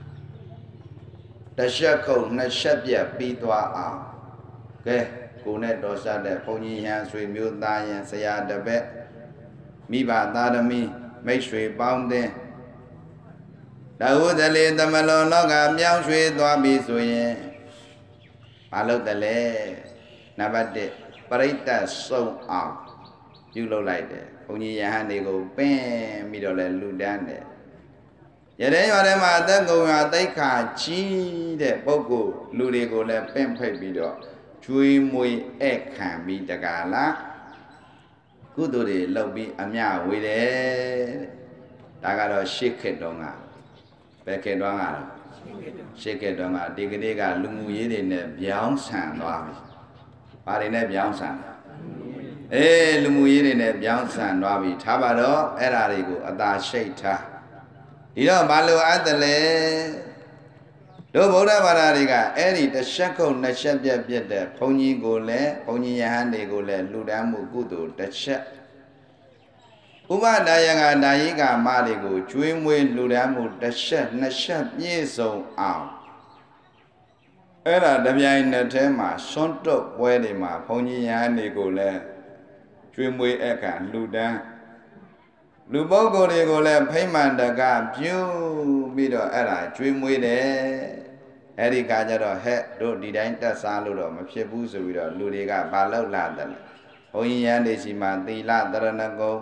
Ta shat khou na shat piat pi twa aung Ke ko ne do sat de phông nhi yan sway myo ta yan saya ta pet Mi ba ta dami mait sway paung tin Da hu ta le ta ma lo lo ka myaung sway twa bi so yin Ba lo ta le Number 1 Parita song aungပြုလုပ်လိုက်တယ်ဘုန်းကြီးယဟန်တွေကိုပင်းပြီးတော့လဲလူတန်းတယ်ရတဲ့ရွာထဲမှာအသက်ကုန်ရွာတိတ်ခါကြီးတဲ့ပုဂ္ဂိုလ်လူတွေကိုလည်းပင့်ဖိတ်ပြီးတော့ကျွေးမွေးဧည့်ခံပြီးတကားလားကုသိုလ်တွေလုပ်ပြီးအမျှဝေတယ်ဒါကတော့ရှေ့ခေတ်တုန်းကဘယ်ခေတ်တုန်းကတော့ရှေ့ခေတ်တုန်းကဒီကနေ့ကလူမှုရေးတွေနဲ့ပြောင်းဆန်သွားပြီဘာတွေနဲ့ပြောင်းဆန်လူမှုရေးတွေနဲ့ပြောင်းဆန်သွားပြီထားပါတော့အဲ့ဓာတွေကိုအသာရှိတ်ထားဒီတော့ဘာလို့အပ်တယ်လဲတို့ဗုဒ္ဓဘာသာတွေကအဲ့ဒီတစ်ချက်ခုတ်နှစ်ချက်ပြက်ပြက်တဲ့ဘုန်းကြီးကိုလည်းဘုန်းကြီးယဟန်တွေကိုလည်းလှူဒန်းမှုကုသိုလ်တစ်ချက်ဥပဒါယကဒါယိကမတွေကိုကျွေးမွေးလှူဒန်းမှုတစ်ချက်နှစ်ချက်ပြည့်စုံအောင်အဲ့ဒါတပြိုင်နက်တည်းမှာစွန့်တုတ်ပွဲတွေမှာဘုန်းကြီးယဟန်တွေကိုလည်းကျွေးမွေးအခါလှူဒန်းလူပုဂ္ဂိုလ်တွေကိုလည်းဖိမှန်တကပြုပြီးတော့အဲ့ဒါကျွေးမွေးတယ်အဲ့ဒီကကြတော့ဟဲ့တို့ဒီတိုင်းတက်စားလို့တော့မဖြစ်ဘူးဆိုပြီးတော့လူတွေကဘာလောက်လာတယ်ဘုန်းကြီးယဟန်တွေစီမှာသီလတရဏဂုံ3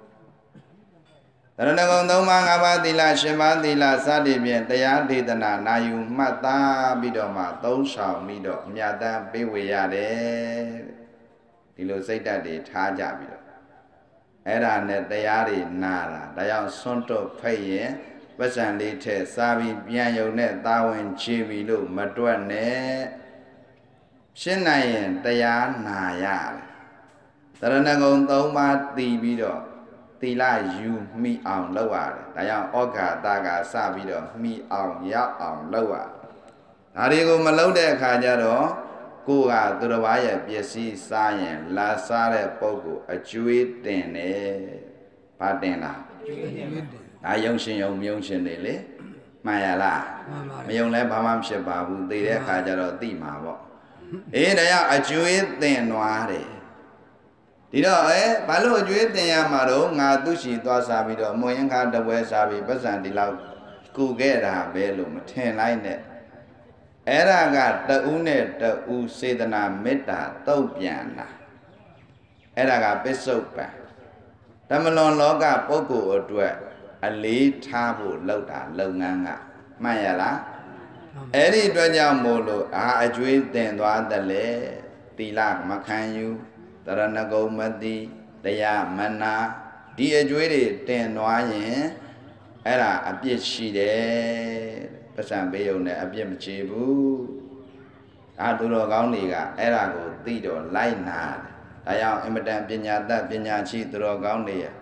ပါး 5 ပါးသီလ10 ပါးသီလစသည်ဖြင့်တရားဒေသနာနာယူမှတ်သားပြီးတော့မှသုံးဆောင်ပြီးတော့မြတ်တမ်းပေးဝေရတယ်ဒီလိုစိတ်ဓာတ်တွေထားကြပြီးတော့အဲ့ဒါနဲ့တရားတွေနာတာဒါကြောင့်စွန့်တုတ်ဖိတ်ရင်ပစ္စံလေးထည့်စားပြီးပြန်ယုံနဲ့သာဝင်ချီပြီးလို့မတွက်နဲ့ရှင်းနိုင်ရင်တရားနာရတယ်တရဏဂုံ3 ပါးတည်ပြီးတော့သီလယူမိအောင်လုပ်ရတယ်ဒါကြောင့်ဩဃာတကစပြီးတော့မိအောင်ရောက်အောင်လုပ်ရတယ်ဒါတွေကိုမလုပ်တဲ့အခါကျတော့ကိုကသူတော်ဘာရဲ့ပစ္စည်းစားရင်လာစားတဲ့ပုဂ္ဂိုလ်အကျွေးတင်တယ်။ဘာတင်လား။ကျွေးတင်တယ်။ဒါယုံရှင်ယုံမြုံရှင်တွေလေမှန်ရလား။မယုံလဲဘာမှမဖြစ်ပါဘူး။သိတဲ့အခါကျတော့သိမှာပေါ့။အေးဒါကြောင့်အကျွေးတင်နွားတယ်။ဒီတော့ဘာလို့အကျွေးတင်ရမှာတော့ငါသူရှိသွားစားပြီးတော့မွင်ရင်ခါတပွဲစားပြီးပတ်စံဒီလောက်ကူခဲ့တာပဲလို့မထင်လိုက်နဲ့အဲ့ဒါကတူးနဲ့တူးစေတနာမေတ္တာတုတ်ပြန်လာအဲ့ဒါကပစ္စုပန်တမလွန်လောကပုဂ္ဂိုလ်အတွက်အလေးထားဖို့လုပ်တာလုပ်ငန်းကမှန်ရလားအဲ့ဒီအတွက်ကြောင့်မို့လို့အကျွေးတင်သွားတယ်လေသီလမခံယူတရဏဂုံမတိတရားမနာဒီအကျွေးတွေတင်သွားရင်အဲ့ဒါအပြစ်ရှိတယ်ပစ္စံပေးုံနဲ့အပြစ်မချေဘူးဒါသူတော်ကောင်းတွေကအဲ့ဒါကိုသိတော့လိုက်နာတယ်ဒါကြောင့်အင်မတန်ပညာတတ်ပညာရှိသူတော်ကောင်းတွေရ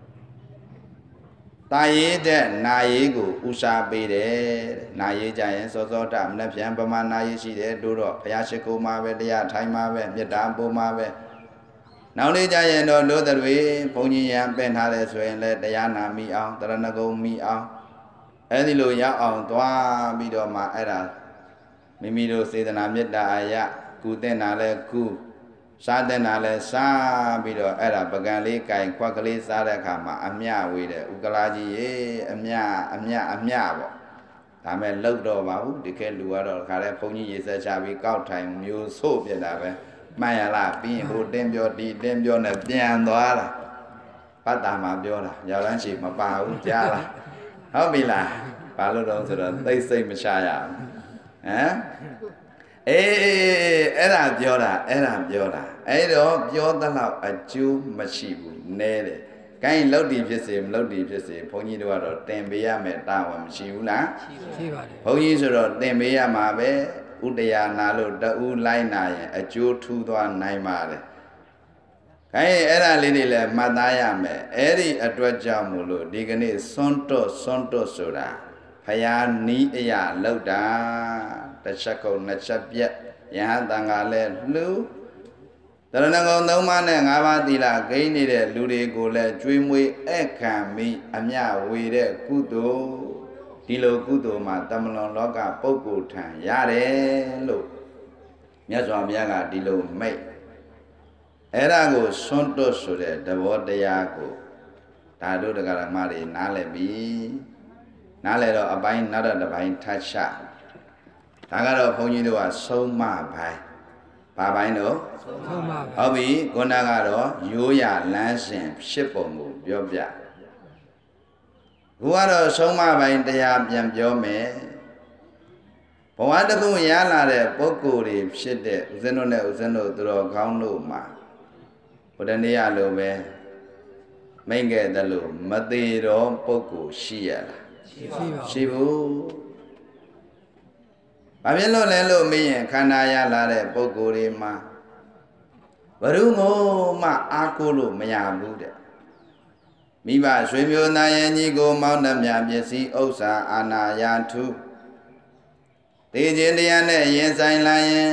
တာရေးတဲ့နာရေးကိုဥစားပေးတယ်နာရေးကြရင်စောစောတမနှပြန်ပမာနာရေးရှိတယ်တို့တော့ဘုရားရှိခိုးမှာပဲတရားထိုင်မှာပဲမေတ္တာပို့မှာပဲနောက်လေးကြရင်တော့လို့တွေဘုန်းကြီးရန်ပင့်ထားတယ်ဆိုရင်လည်းတရားနာမိအောင်တရဏဂုံမိအောင်အဲ့ဒီလိုရောက်အောင်သွားပြီးတော့မှအဲ့ဒါမိမိတို့စေတနာမေတ္တာအယကုသင်တာလဲကုစားတဲ့နာလဲစားပြီးတော့အဲ့ဒါပကံလေးကင်ခွက်ကလေးစားတဲ့အခါမှာအမျှဝေးတယ်ဥက္ကလာကြီးရေအမျှပေါ့ဒါဒါမဲ့လောက်တော့ပါဘူးဒီကဲလူကတော့ခါလဲဘုန်းကြီးရေစက်ချပြီးကောက်ထိုင်မျိုးဆို့ပြတာပဲမှန်ရလားပြီးရင်ဟိုတင်းပြောဒီတင်းပြောနဲ့ပြန်သွားတာပတ်တာမှာပြောတာရောက်လန်းရှိမပါဘူးကြားလားဟုတ်ပြီလားဘာလို့တော့ဆိုတော့သိစိတ်မချရဘူးဟမ်အေးအဲ့ဒါပြောတာအဲ့တော့ပြောသလောက်အကျိုးမရှိဘူးနဲတယ်ကိုင်းလှုပ်တည်ဖြစ်စေမလှုပ်တည်ဖြစ်စေဘုန်းကြီးတို့ကတော့တင်ပေးရမယ်တာဝန်မရှိဘူးလားရှိပါတယ်ဘုန်းကြီးဆိုတော့တင်ပေးရမှာပဲဥတရားနာလို့တူလိုက်နာရင်အကျိုးထူးသွားနိုင်ပါတယ်ခိုင်းအဲ့ဒါလေးတွေလည်းမှတ်သားရမယ်အဲ့ဒီအတွက်ကြောင့်မို့လို့ဒီကနေ့စွန်းတော့ဆိုတာဖယားနီးအရာလောက်တာတစ်ချက်ကုန်နှစ်ချက်ပြက်ယဟန်တန်ကလည်းလှူတရဏဂုံသုံးပါးနဲ့၅ပါးသီလဂိမ်းနေတဲ့လူတွေကိုလည်းကျွေးမွေးဧကံမိအမြဝေတဲ့ကုသိုလ်ဒီလိုကုသိုလ်မှာတမလွန်လောကပုဂ္ဂိုလ်ထံရတယ်လို့မြတ်စွာဘုရားကဒီလိုမိတ်အဲ့ဒါကိုစွန့်တွတ်ဆိုတဲ့သဘောတရားကိုဒါတို့တရားဓမ္မတွေနားလည်ပြီနားလည်တော့အပိုင်းနောက်တစ်ပိုင်းထပ်ချဒါကတော့ဘုန်းကြီးတို့ကဆုံးမပိုင်းဘာပိုင်းတော့ဆုံးမပိုင်းဟုတ်ပြီခုနကတော့ရိုးရလမ်းစဉ်ဖြစ်ပုံကိုပြောပြခုကတော့ဆုံးမပိုင်းတရားပြန်ပြောမယ်ဘဝတစ်ခုရလာတဲ့ပုဂ္ဂိုလ်တွေဖြစ်တဲ့ဦးဇင်းတို့နဲ့ဦးဇင်းတို့သူတော်ကောင်းတို့မှာဘုဒ္ဓနေရလိုပဲမိတ်ခဲ့တယ်လို့မသေးတော့ပုဂ္ဂိုလ်ရှိရလားရှိဘူးဘာဖြစ်လို့လဲလို့မေးရင်ခန္ဓာရလာတဲ့ပုဂ္ဂိုလ်တွေမှာဘယ်သူမှအားကိုးလို့မရဘူးတဲ့မိဘဆွေမျိုးသားရဲ့ညီကိုမောင်းနှမြပစ္စည်းဥစ္စာအာနာယထုသေခြင်းတရားနဲ့ရင်ဆိုင်လာရင်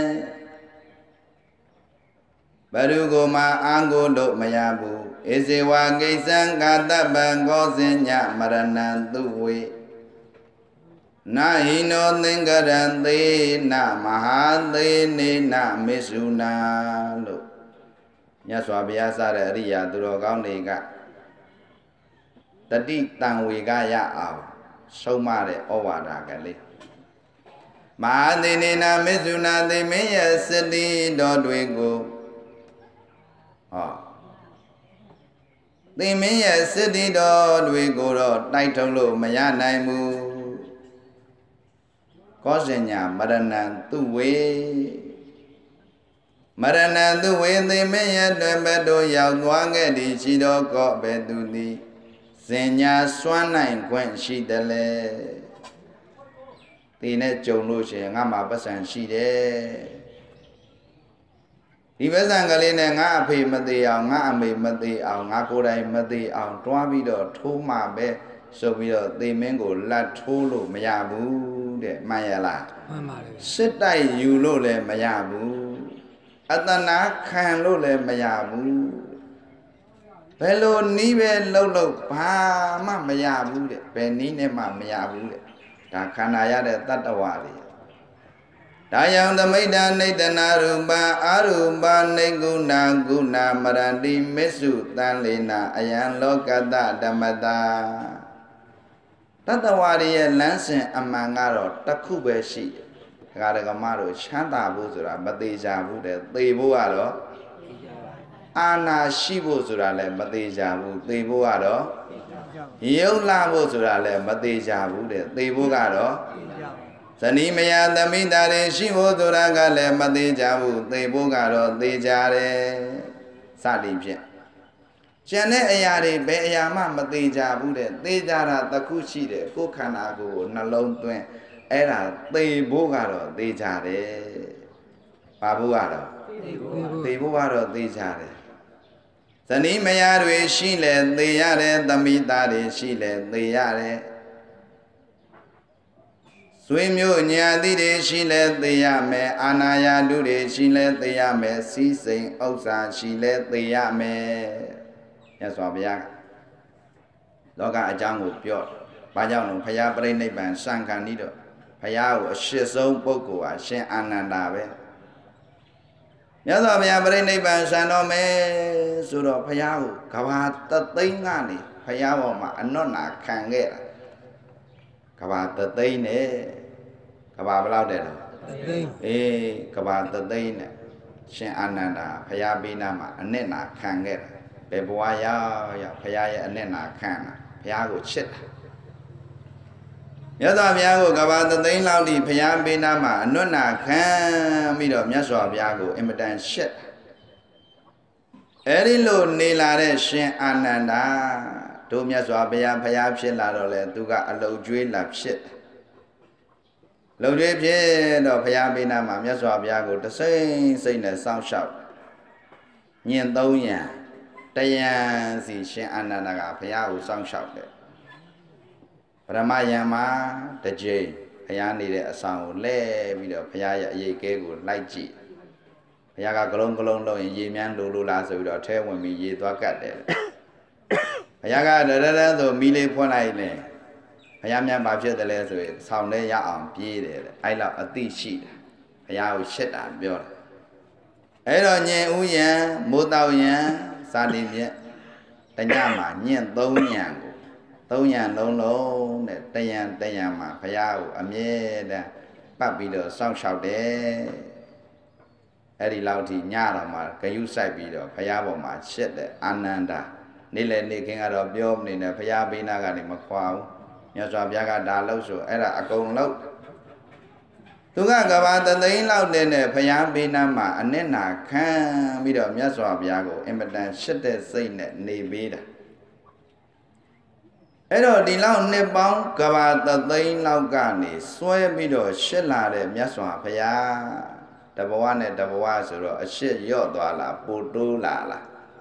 ဘယ်သူကိုမှအာကိုးလို့မရဘူးဧဇေဝကိစ္စံကာတပံကောစင်ညမရဏံသူဝေနာဟိနောသင်္ကရံသေနမဟာသေနေနမေစုနာလို့မြတ်စွာဘုရားစတဲ့အရိယာသူတော်ကောင်းတွေကတတိတံဝေကရအောင်ဆုံးမတဲ့ဩဝါဒကလေးမဟာသေနေနမေစုနာသေမင်းရဲ့စတိတော်တွေကိုသေမင်းရဲ့စတိတော်တွေကိုတော့တိုက်ထုတ်လို့မရနိုင်ဘူးကောစင်ညာမရဏံသူဝေမရဏံသူဝေသေမင်းရဲ့တွင်ဘက်တို့ရောက်သွားခဲ့သည်ရှိတော်ကောဘယ်သူသည်စင်ညာစွမ်းနိုင်ခွင့်ရှိတယ်လေဒီနဲ့ကြုံလို့ရှိရင်ငါမှာပတ်စံရှိတယ်ဒီပတ်စံကလေးနဲ့ငါအဖေမသေးအောင်ငါအမေမသေးအောင်ငါကိုယ်တိုင်မသေးအောင်တွားပြီးတော့ထိုးမှပဲဆိုပြီးတော့သေမင်းကိုလက်ထိုးလို့မရဘူးတဲ့မှန်ရလားမှန်ပါတယ်စစ်တိုက်ယူလို့လည်းမရဘူးအတနာခံလို့လည်းမရဘူးဘယ်လိုနီးပဲလှုပ်လို့ဘာမှမရဘူးတဲ့ဘယ်နီးနဲ့မှမရဘူးတဲ့ဒါခန္ဓာရတဲ့တတ္တဝါတွေဒါယောင်သမိတ္တနေတနာရူပအာရူပနေကုဏကုဏမရတိမစ္စုတန်လေနာအယံလောကတဓမ္မတာတတ္တဝါတွေရဲ့လမ်းစဉ်အမှန်ကတော့တစ်ခုပဲရှိတယ်ဒကာဒကမတို့ချမ်းသာဖို့ဆိုတာမသေးကြဘူးတဲ့သေဖို့ကတော့အာနာရှိဖို့ဆိုတာလည်းမသေးကြဘူးသေဖို့ကတော့ရုပ်လာဖို့ဆိုတာလည်းမသေးကြဘူးတဲ့သေဖို့ကတော့ဇနီးမယားသမိသားတွေရှိဖို့ဆိုတာကလည်းမသေးကြဘူးသေဖို့ကတော့သေကြတယ်စသည်ဖြင့်ကျန်တဲ့အရာတွေဘယ်အရာမှမသေးကြဘူးတဲ့သေကြတာတစ်ခုရှိတယ်ကိုယ်ခန္ဓာကိုယ်နှလုံးသွင်းအဲ့ဒါသေဖို့ကတော့သေကြတယ်ဘာဖို့ကတော့သေဖို့ကတော့သေကြတယ်ဇနီးမယားတွေရှိလဲသေရတယ်သမိသားတွေရှိလဲသေရတယ်ဆွေမျိုးညာတိတွေရှိလဲသေရမယ်အာနာယတုတွေရှိလဲသေရမယ်စီးစိမ်ဥစ္စာရှိလဲသေရမယ်မြတ်စွာဘုရားလောကအကြောင်းကိုပြောဘာကြောင့်လဲဘုရားပြိဋိဘံစံခံဤတော့ဘုရားကိုအရှိဆုံးပုဂ္ဂိုလ်ဟာရှင်အာနန္ဒာပဲမြတ်စွာဘုရားပြိဋိဘံစံတော်မယ်ဆိုတော့ဘုရားကိုကဘာတသိန်းကနေဘုရားပေါ်မှာအနွတ်နာခံခဲ့တာ các bà tự tin nè các bà bao đây rồi các bà tự tin nè Shin Ananda Phaya Bina mà anh nên là khang nghe để bùa ya Phaya ya anh nên là khang Phaya của chết nhớ ra Phaya của các bà tự tin lao đi Phaya Bina mà anh nên là khang mi đó nhớ ra Phaya của em đang chết ấy đi luôn đi là để Shin Ananda tôi nhớ ra Phaya chết là rồi là tôi cả lâu duy là chết lâu duy chết đó Phaya Bina mà nhớ ra Phaya của tôi xây là sao sao nhìn đâu nhà đây gì Shin Ananda cả Phaya của sao sao đấy Paramayama Taje Phaya đi để sao lẽ bây giờ Phaya vậy cái của lai chỉ Phaya cả colon đâu gì miếng đồ là rồi đó theo mình gì toa cắt đấy Phaya cả đó rồi mi lên phun này nè Phaya miếng bao nhiêu đấy rồi sau này ya ăn bia đấy ai là ở tây xí Phaya của chết à biểu ấy rồi nhẹ u nhẹ mua tàu nhẹ sa đi nhẹ tay nhà mà nhẹ tàu nhà lâu để tay nhà mà Phaya của âm nhẹ đã bắt bị được sao đấy ấy đi lâu thì nhà rồi mà cái yêu sai bị được Phaya bỏ mà chết đấy Ananda nên là nên cái đó biểu nên là Phaya bên nào cái này mà khoa nhớ cho Phaya cái đã lâu rồi ấy là công lâu tôi các bạn tự thấy lâu đến này Phaya bên nào mà anh nên là khang bây giờ nhớ cho Phaya của em đang chết để xây này này bây giờ ấy rồi đi lâu nên bóng các bạn tự thấy lâu cả này xoay bây giờ chết là để nhớ cho Phaya đập vào rồi chết yếu đó là bồ đô là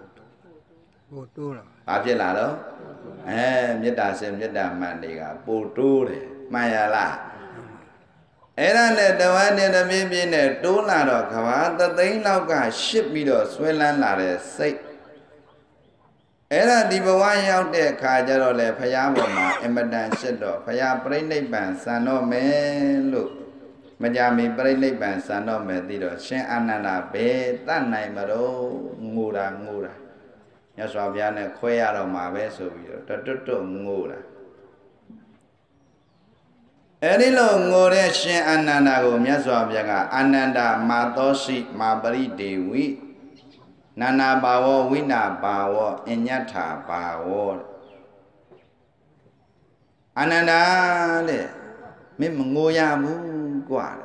áp chế là đó nhất đà mà đi cả bồ đô đấy maya là ấy là để đâu anh để biết này đô là đó các bạn ta thấy lâu cả ship bị đó xoay lan là để xây ấy là đi vào nhau để khai cho rồi là phải làm mà em đang chết đó phải làm cái này bản san nó mẹ lúc mà nhà mình cái này bản san nó mẹ thì đó Shin Ananda bé tan này mà đâu ngu ra nhớ sao bây này khỏe rồi mà bé số rồi rất ngu ra ấy đi lo ngồi đấy Shin Ananda của nhớ sao bây giờ Ananda Matoshi Mabari Dewi Nana Bawo Vina Bawo Enyatha Bawo Ananda đấy mình ngồi ya mu quả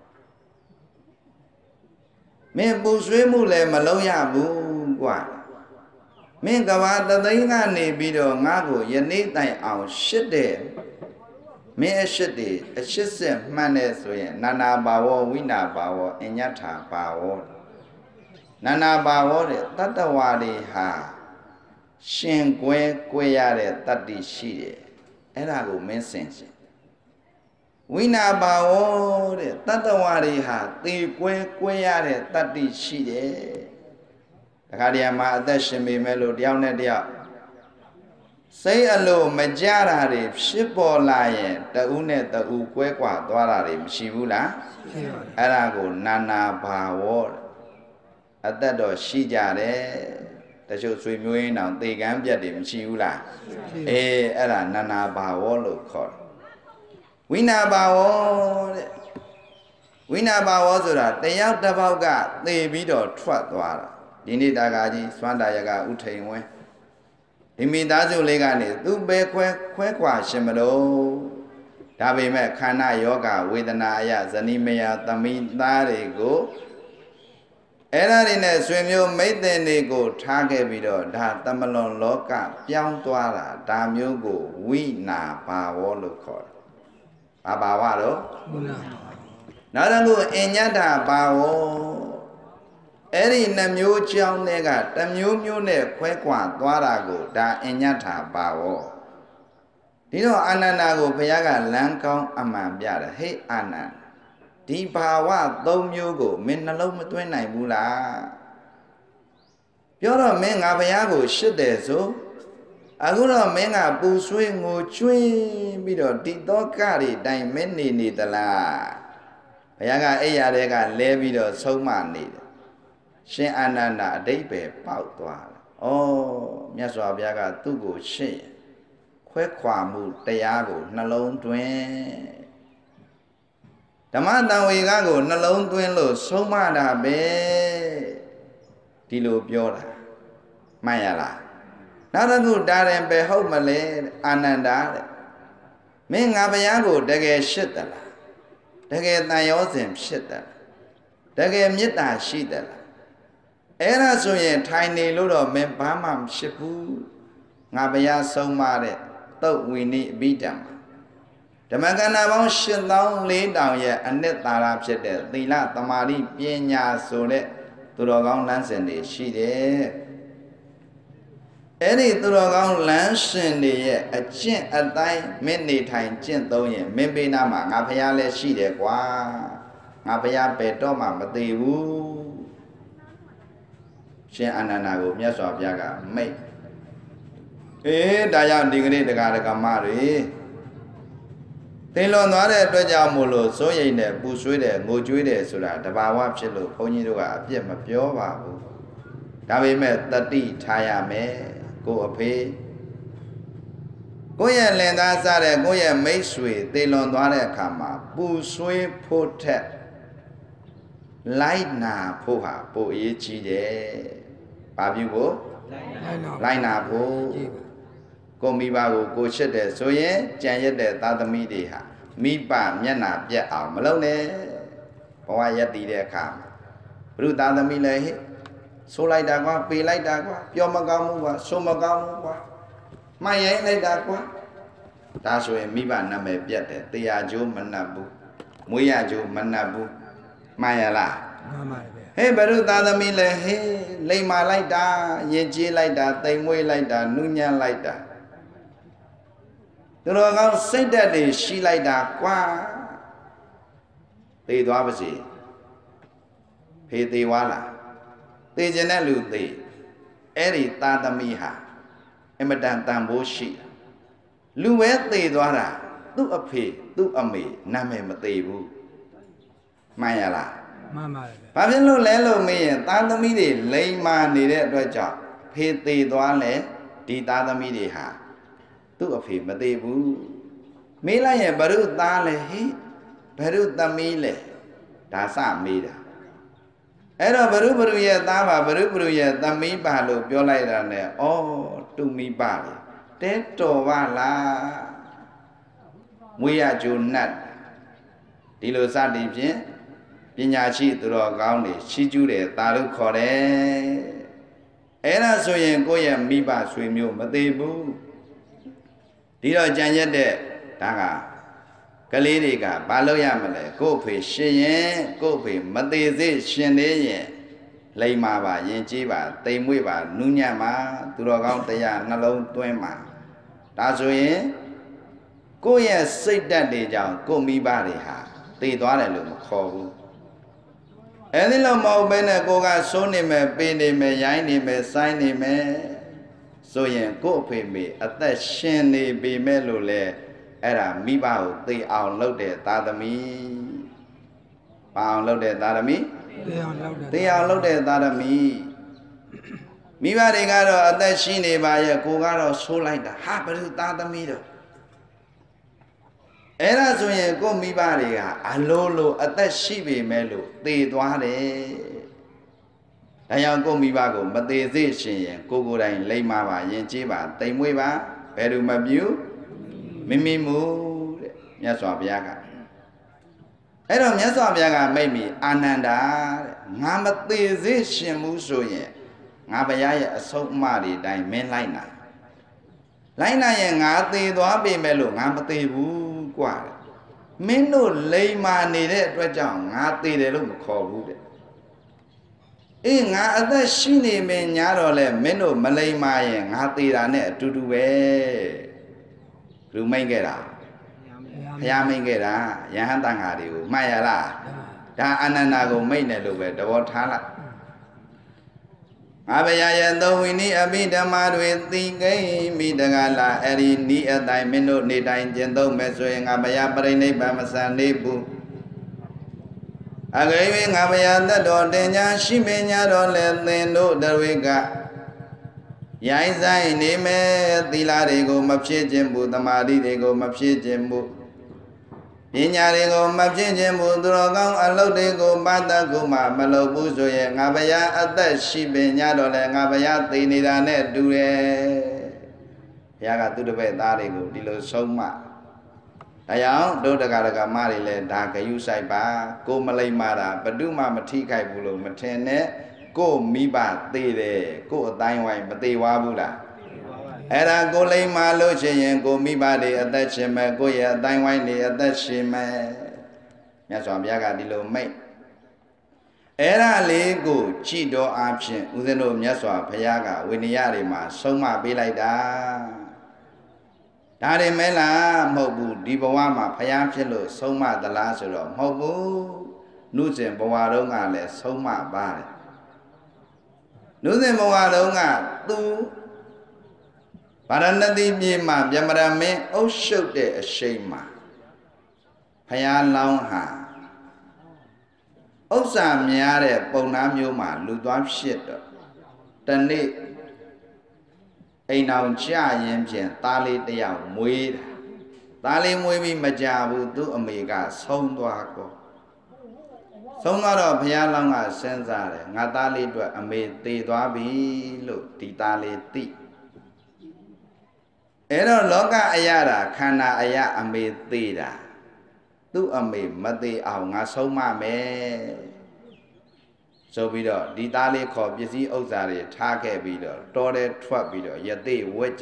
mình bu suy mu lệ mà lâu ya mu quả mình các bạn ta thấy ngã này bị đồ ngã của yên ní tại ảo shit đấy mình shit đấy shit xem mà này rồi Nana Bawo Vina Bawo Enyatha Bawo Nana Bawo đấy tất cả hòa đi ha Shin quê ya đấy tất đi xí đấy ấy là của mình xem Vina Bawo đấy tất cả hòa đi ha tì quê ya đấy tất đi xí đấy cái này mà ta xem mình lo điao này điao xây alo mà ra ra đấy ship bỏ lại ta u này ta u quê quả toa ra đấy xí vu lá ấy là của Nana Bawo ở đây đó xí ra đấy ta cho suy nghĩ nào tì cám gia điểm xí vu lá ấy là Nana Bawo lo khỏi Vina Bawo rồi là tay áo ta bao cả tì bí đồ thoát toa ra đi đi ta cái gì xoan đại cái u thầy ngoe thì mình đã dùng lấy cái này tu bé khỏe quả xem mà đâu đã về mẹ khana yoga vedana ya zanimaya tamita để go ấy là đi này xuyên miêu mấy tên này go thang cái video đã tâm lòng lo cả piang toa là đa miêu go vina bawo lo khỏi bawa đó nói rằng go enyatha bawo ấy đi nằm miêu trong này cả nằm miêu này khỏe quả toa là go đã enyatha bawo đi đó Ananda của Phaya cả láng công âm bia là hết Ananda đi bawa tông miêu của mình nó lâu mới tuổi này bu là do đó mình ngã Phaya của sức để sốအခုတော့မင်းကပူဆွေးငိုကျွင်းပြီးတော့ဒီတော့ကတွေတိုင်မင်းနေသလားဘုရားကအဲ့ရတဲ့ကလဲပြီးတော့ဆုံးမနေတယ်ရှင်အာနန္ဒာအတိတ်ပဲပေါက်သွားတယ်ဩမြတ်စွာဘုရားကသူ့ကိုရှင်း khuếch khỏa mù tìa của nó lông tuyên Dhamma tăng vi gá của nó lông tuyên lộ sâu ma đà bê Đi lộ biểu là Mai à là Nó đã ngủ đá rèm bê hậu mà lê Ananda Mình ngã bà giá của đá ghê shit là Đá ghê ta yếu dìm shit là Đá ghê miết đà shit là Ê ra số yên thay nì lúc đó mình bá mầm shit bú Ngã bà giá sâu ma đê Tâu quy nị bí đầm Dhamma ca na bóng shit tông lý đào ye Anh nít tà rạp shit đê Tì lạ tà mà đi biên nhà số đê Tù đồ gong lán xin đê shit đê Ê đi tù đồ gong lán xin đê ye A chinh a tay Mình nì thành chinh tông ye Mình bì nà mà ngà phá yá lê shit đê quá Ngà phá yá bê tô mà tì vú Chinh anana gồm nhá xóa bia gà mây Ê đá yá đi nghi đá gà đá gà má rì Tên lộn đó đê tuyết yá mù lô Số yây nè bù suy đê ngô chuối đê Số đá đá bà wáp shit lô Phô nhi đô gà biết mà biểu bà bù Đá bì mẹ tát đi thá yá mẹ Cô ấp phê Cô yé lên đá xa đê Cô yé mấy suy Tên lộn đó đê khá mà Bù suy phô thét Lai nà phô hà Bù yé chi đê Bà biểu bố Lai nà phô Cô mi bà cô cô shit đê Số yé chán yết đê tá tâm mi đê hà Mi bà miết nà biết ảo mà lâu nê Bà wá yết đi đê khá mà Bù tá tâm mi lê hết Số lai đá quá, bì lai đá quá Biểu mà cao mũ quá, số mà cao mũ quá Mai ấy lai đá quá Đá số yé mi bà nà mẹ biết đê Tì yá chú mân nà bù Mùi yá chú mân nà bù Mai à là Hê bà rưu tá tâm mi lê hê Lây mà lai đá Yên chí lai đá, tây mùi lai đá Nụ nhá lai đá Tụi nó gong xây đá đi Xí lai đá quá Tì đoá bà gì Phê tì hóa là Tì chân nè lưu tì Ê rì tá tâm mi hà Em mà đàn tàm bố xí Lưu bế tì đoá ra Tụ ấp phê, tụ ấp mì Nà mẹ mà tì bú Mai à là Pháp nhân lô lẽ lô mì Tá tâm mi đi lấy mà nì đế đôi chọ Phê tì đoá lẽ Đi tá tâm mi đi hà Tụ ấp phê mà tì bú Mì là yé bà rưu tá lẽ hít Bà rưu tâm mi lẽ Đá xả mì đá Ê đó bà rưu yé tá bà rưu yé tâm mi bà lô biểu lại ra nè Ô tụ mi bà lẽ Tết trô bà là Mùi yá chú nát Đi lô xa đi phía Bình nhá chi tụ rò gao nè Chi chú đế tá rưu khó đế Ê đó số yén cô yé mi bà suy miêu mà tì bú Đi rồi chán yết đế Đá gà Cái lý đi cả bà lâu yá mà lẽ Cô phải xí yén Cô phải mà tì dì xuyên đế yén Lấy mà bà yên chí bà Tây mùi bà nụ nhá mà Tụ rò gao tây yá nà lâu tuyên mà Đá số yén Cô yé xây đát đi cháu Cô mi bà đi hà Tì đoá lại lũ mà khó bú Ê tí lâu màu bên này cô gà số nì mẹ Bì nì mẹ yáy nì mẹ Sai nì mẹ Số yén cô phải mì Ất tát xên nì bì mẹ lũ lệ Ê ra mi bà hù tì ảo lâu đế tá tâm mi Bà ảo lâu đế tá tâm mi Tì ảo lâu đế tá tâm mi Mi bà đi gà rồi Ất tát xí nì bà yé cô gà rồi số lại đá Há bà rưu tá tâm mi rồi Ê ra số yén cô mi bà đi gà À lô lô Ất tát xí bì mẹ lũ Tì đoá đế Đá yá cô mi bà cô mà tì dì xín yén Cô cô đành lấy mà bà yên chí bà Tây mùi bà Bè rưu mà biểu Mì mì mù Nhá xóa bia gà Ê đó nhá xóa bia gà mây mì Ananda Ngá mà tì dì xín mù số yén Ngá bà yá yá sâu mà đi đáy mên lai nà Lai nà yén ngá tì đoá bì mẹ lũ Ngá mà tì bú quả Mên lũ lấy mà nì đế Đoá cháu ngá tì đế lũ mà khó bú đế Ê ngá ất tát xí nì mẹ nhá rồi lè Mên lũ mà lấy mà yén ngá tì đá nè Trú trú bê Rưu mấy cái đó Phá mấy cái đó Yá hán tăng hà đi Mai à là Đá anana cô mấy nè lũ bè Đó thá lại Ngá bè yá yá tô huy ní Abhi Dhamma đuê tí cây Mi đà gà là Ê ri ní ế tài Mên nô ní tài Chên tô mẹ xuê Ngá bè yá bà rây ní bà mà xa ní bù A gây bè ngá bè yá tất đô Tê nhá xí bè nhá đô lê Tê nô đà ruê gà ရိုင်းဆိုင်နေမယ်သီလတွေကိုမဖြစ်ခြင်းဘူးသမာဓိတွေကိုမဖြစ်ခြင်းဘူးပညာတွေကိုမဖြစ်ခြင်းဘူးသူတော်ကောင်းအလုပ်တွေကိုဘာတကုမှမလုပ်ဘူးဆိုရင်ငါဘုရားအသက်ရှိပင်ညတော့လဲငါဘုရားသိနေတာနဲ့တူတယ်ဘုရားကသူတပည့်သားတွေကိုဒီလိုဆုံးမဒါကြောင့်ဒုဒကရကမတွေလည်းဒါဂယုဆိုင်ပါကိုမလိမ္မာတာဘယ်သူမှမထိခိုက်ဘူးလို့မထင်နဲ့ကိုမိဘသေးတယ်ကိုအတိုင်းဝိုင်းမသေးဝါဘူးလားအဲ့ဒါကိုလိမ္မာလို့ရှိရင်ကိုမိဘတွေအသက်ရှင်မယ်ကိုရဲ့အတိုင်းဝိုင်းတွေအသက်ရှင်မယ်မြတ်စွာဘုရားကဒီလိုမိတ်အဲ့ဒါလေးကိုကြည်တော်အဖြစ်ဦးဇင်းတို့မြတ်စွာဘုရားကဝိနည်းတွေမှာဆုံးမပေးလိုက်တာဒါတွေမဲလားမဟုတ်ဘူးဒီဘဝမှာဘုရားဖြစ်လို့ဆုံးမသလားဆိုတော့မဟုတ်ဘူးနုစဉ်ဘဝတုန်းကလည်းဆုံးမပါတယ်နုစဉ်ဘဝတုန်းကသူဗာရဏသီမြေမှာဗျမရမင်းအုပ်ရှုပ်တဲ့အရှိန်မှာဘုရားလောင်းဟာဥစ္စာများတဲ့ပုံနာမျိုးမှာလူသွားဖြစ်တော့တနေ့အိမ်အောင်ကြရင်ဖြင့်သားလေးတယောက်မွေးတာသားလေးမွေးပြီးမကြဘူးသူ့အမေကဆုံးသွားကောဆုံးတော့ဘုရားလောင်းကစဉ်းစားတယ်ငါသားလေးအတွက်အမေသေသွားပြီလို့ဒီသားလေးသိအဲ့တော့လောကအရာတာခန္ဓာအရာအမေသေးတာသူ့အမေမသေးအောင်ငါဆုံးမမယ်ဆိုပြီးတော့ဒီသားလေးခေါ်ပစ္စည်းဥစ္စာတွေထားခဲ့ပြီးတော့တောထဲထွက်ပြီးတော့ယသိဝတ်ကြ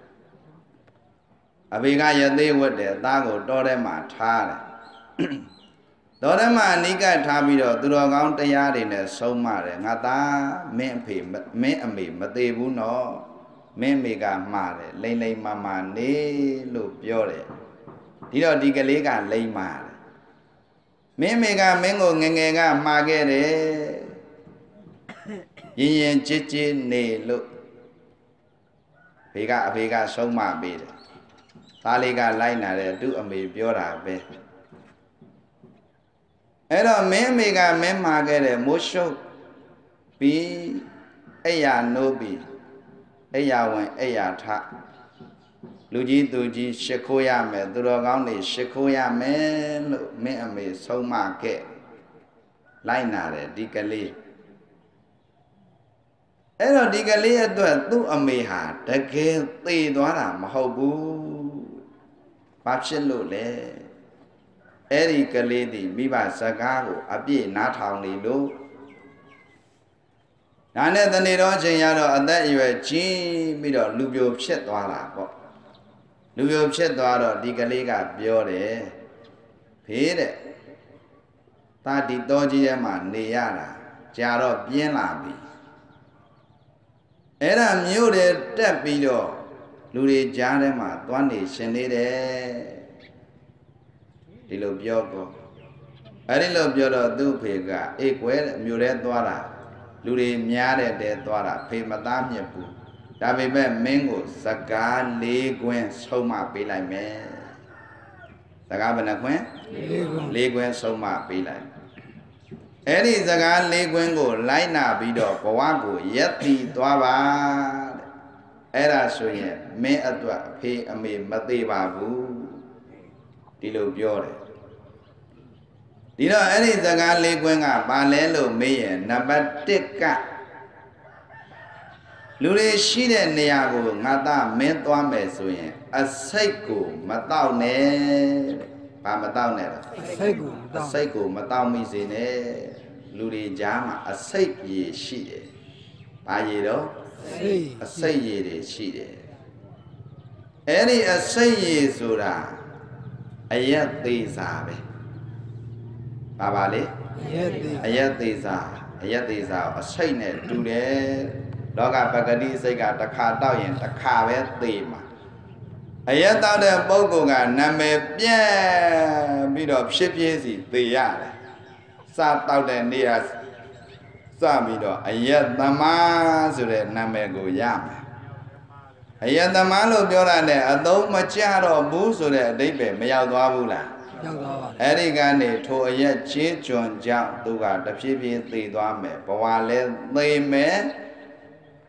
အဖေကယသိဝတ်တယ်သားကိုတောထဲမှာထားတယ်တောထဲမှာအနိကထားပြီးတော့သူတော်ကောင်းတရားတွေနဲ့ဆုံးမတယ်ငါသားမင်းအမေမသေးဘူးနော်မင်းမေကမှားတယ်လိမ့်လိမ့်မမနေလို့ပြောတယ်ဒီတော့ဒီကလေးကလိမ့်မာတယ်မင်းမေကမင်းကိုငငယ်ကမှားခဲ့တယ်ရင်ရင်ကြည်ကြည်နေလို့အဖေကဆုံးမပေးတယ်သားလေးကလိုက်နာတယ်သူ့အမေပြောတာပဲအဲ့တော့မင်းမေကမင်းမှားခဲ့တယ်မိုးရှုပ်ပြီးအိယာနိုးပြီးအိယာဝင်အိယာထလူကြီးသူကြီးရှ िख ိုးရမယ်သူတော်ကောင်းတွေရှ िख ိုးရမယ်လို့မင်းအမေဆုံးမခဲ့လိုက်နာတယ်ဒီကလေးအဲ့တော့ဒီကလေးအတွက်သူ့အမေဟာတကယ်သေသွားတာမဟုတ်ဘူးဘာဖြစ်လို့လဲအဲ့ဒီကလေးဒီမိဘစကားကိုအပြည့်နားထောင်နေလို့ဒါနဲ့တနေ့တော့ချိန်ရတော့အသက်အရွယ်ကြီးပြီးတော့လူပြိုဖြစ်သွားတာပေါ့လူပြိုဖြစ်သွားတော့ဒီကလေးကပြောတယ်ဖေးတဲ့တာဒီတော်ကြီးထဲမှာနေရတာကြာတော့ပြင်းလာပြီအဲ့ဒါမြို့တယ်တက်ပြီးတော့လူတွေကြားထဲမှာသွားနေရှင်နေတယ်ဒီလိုပြောကောအဲ့ဒီလိုပြောတော့သူ့ဖေကအေးကွယ်မြို့ထဲသွားတာလူတွေများတဲ့တဲသွားတာဖေမသားမြတ်ဘူးဒါပေမဲ့မင်းကိုစကား၄ခွင်းဆုံးမပေးလိုက်မယ်စကားဘယ်နှခွင်း၄ခွင်းဆုံးမပေးလိုက်အဲ့ဒီစကား၄ခွင်းကိုလိုက်နာပြီးတော့ဘဝကိုရက်တည်သွားပါတဲ့အဲ့ဒါဆိုရင်မင်းအတွက်အဖေအမေမသေးပါဘူးဒီလိုပြောတယ်ဒီတော့အဲ့ဒီစကား၄ခွင်းကဘာလဲလို့မေးရင်နံပါတ်1ကလူတွေရှိတဲ့နေရာကိုငါသားမင်းသွားမယ်ဆိုရင်အစိတ်ကိုမတောက်နဲ့ဘာမတောက်နဲ့လဲအစိတ်ကိုမတောက်မိစေနဲ့လူတွေကြားမှာအစိတ်ရည်ရှိတယ်ဘာရည်တော့အစိတ်ရည်တွေရှိတယ်အဲ့ဒီအစိတ်ရည်ဆိုတာအယက်သေးစာပဲပါလေအယက်သေးစာအစိတ်နဲ့တူတယ်လောကပဂတိစိတ်ကတစ်ခါတောက်ရင်တစ်ခါပဲသေမှာအယက်တောက်တဲ့ပုဂ္ဂိုလ်ကနာမည်ပြန့်ပြီးတော့ဖြစ်စီသေရတယ်စတောက်တဲ့နေရာစပြီးတော့အယက်သမားဆိုတဲ့နာမည်ကိုရမယ်အယက်သမားလို့ပြောတာနဲ့အသုံးမကျတော့ဘူးဆိုတဲ့အဓိပ္ပာယ်မရောက်သွားဘူးလားရောက်သွားပါအဲ့ဒီကနေထိုအယက်ချင်းကျွန်းကြောင့်သူကတဖြည်းဖြည်းသေသွားမယ်ဘဝလဲသေမယ်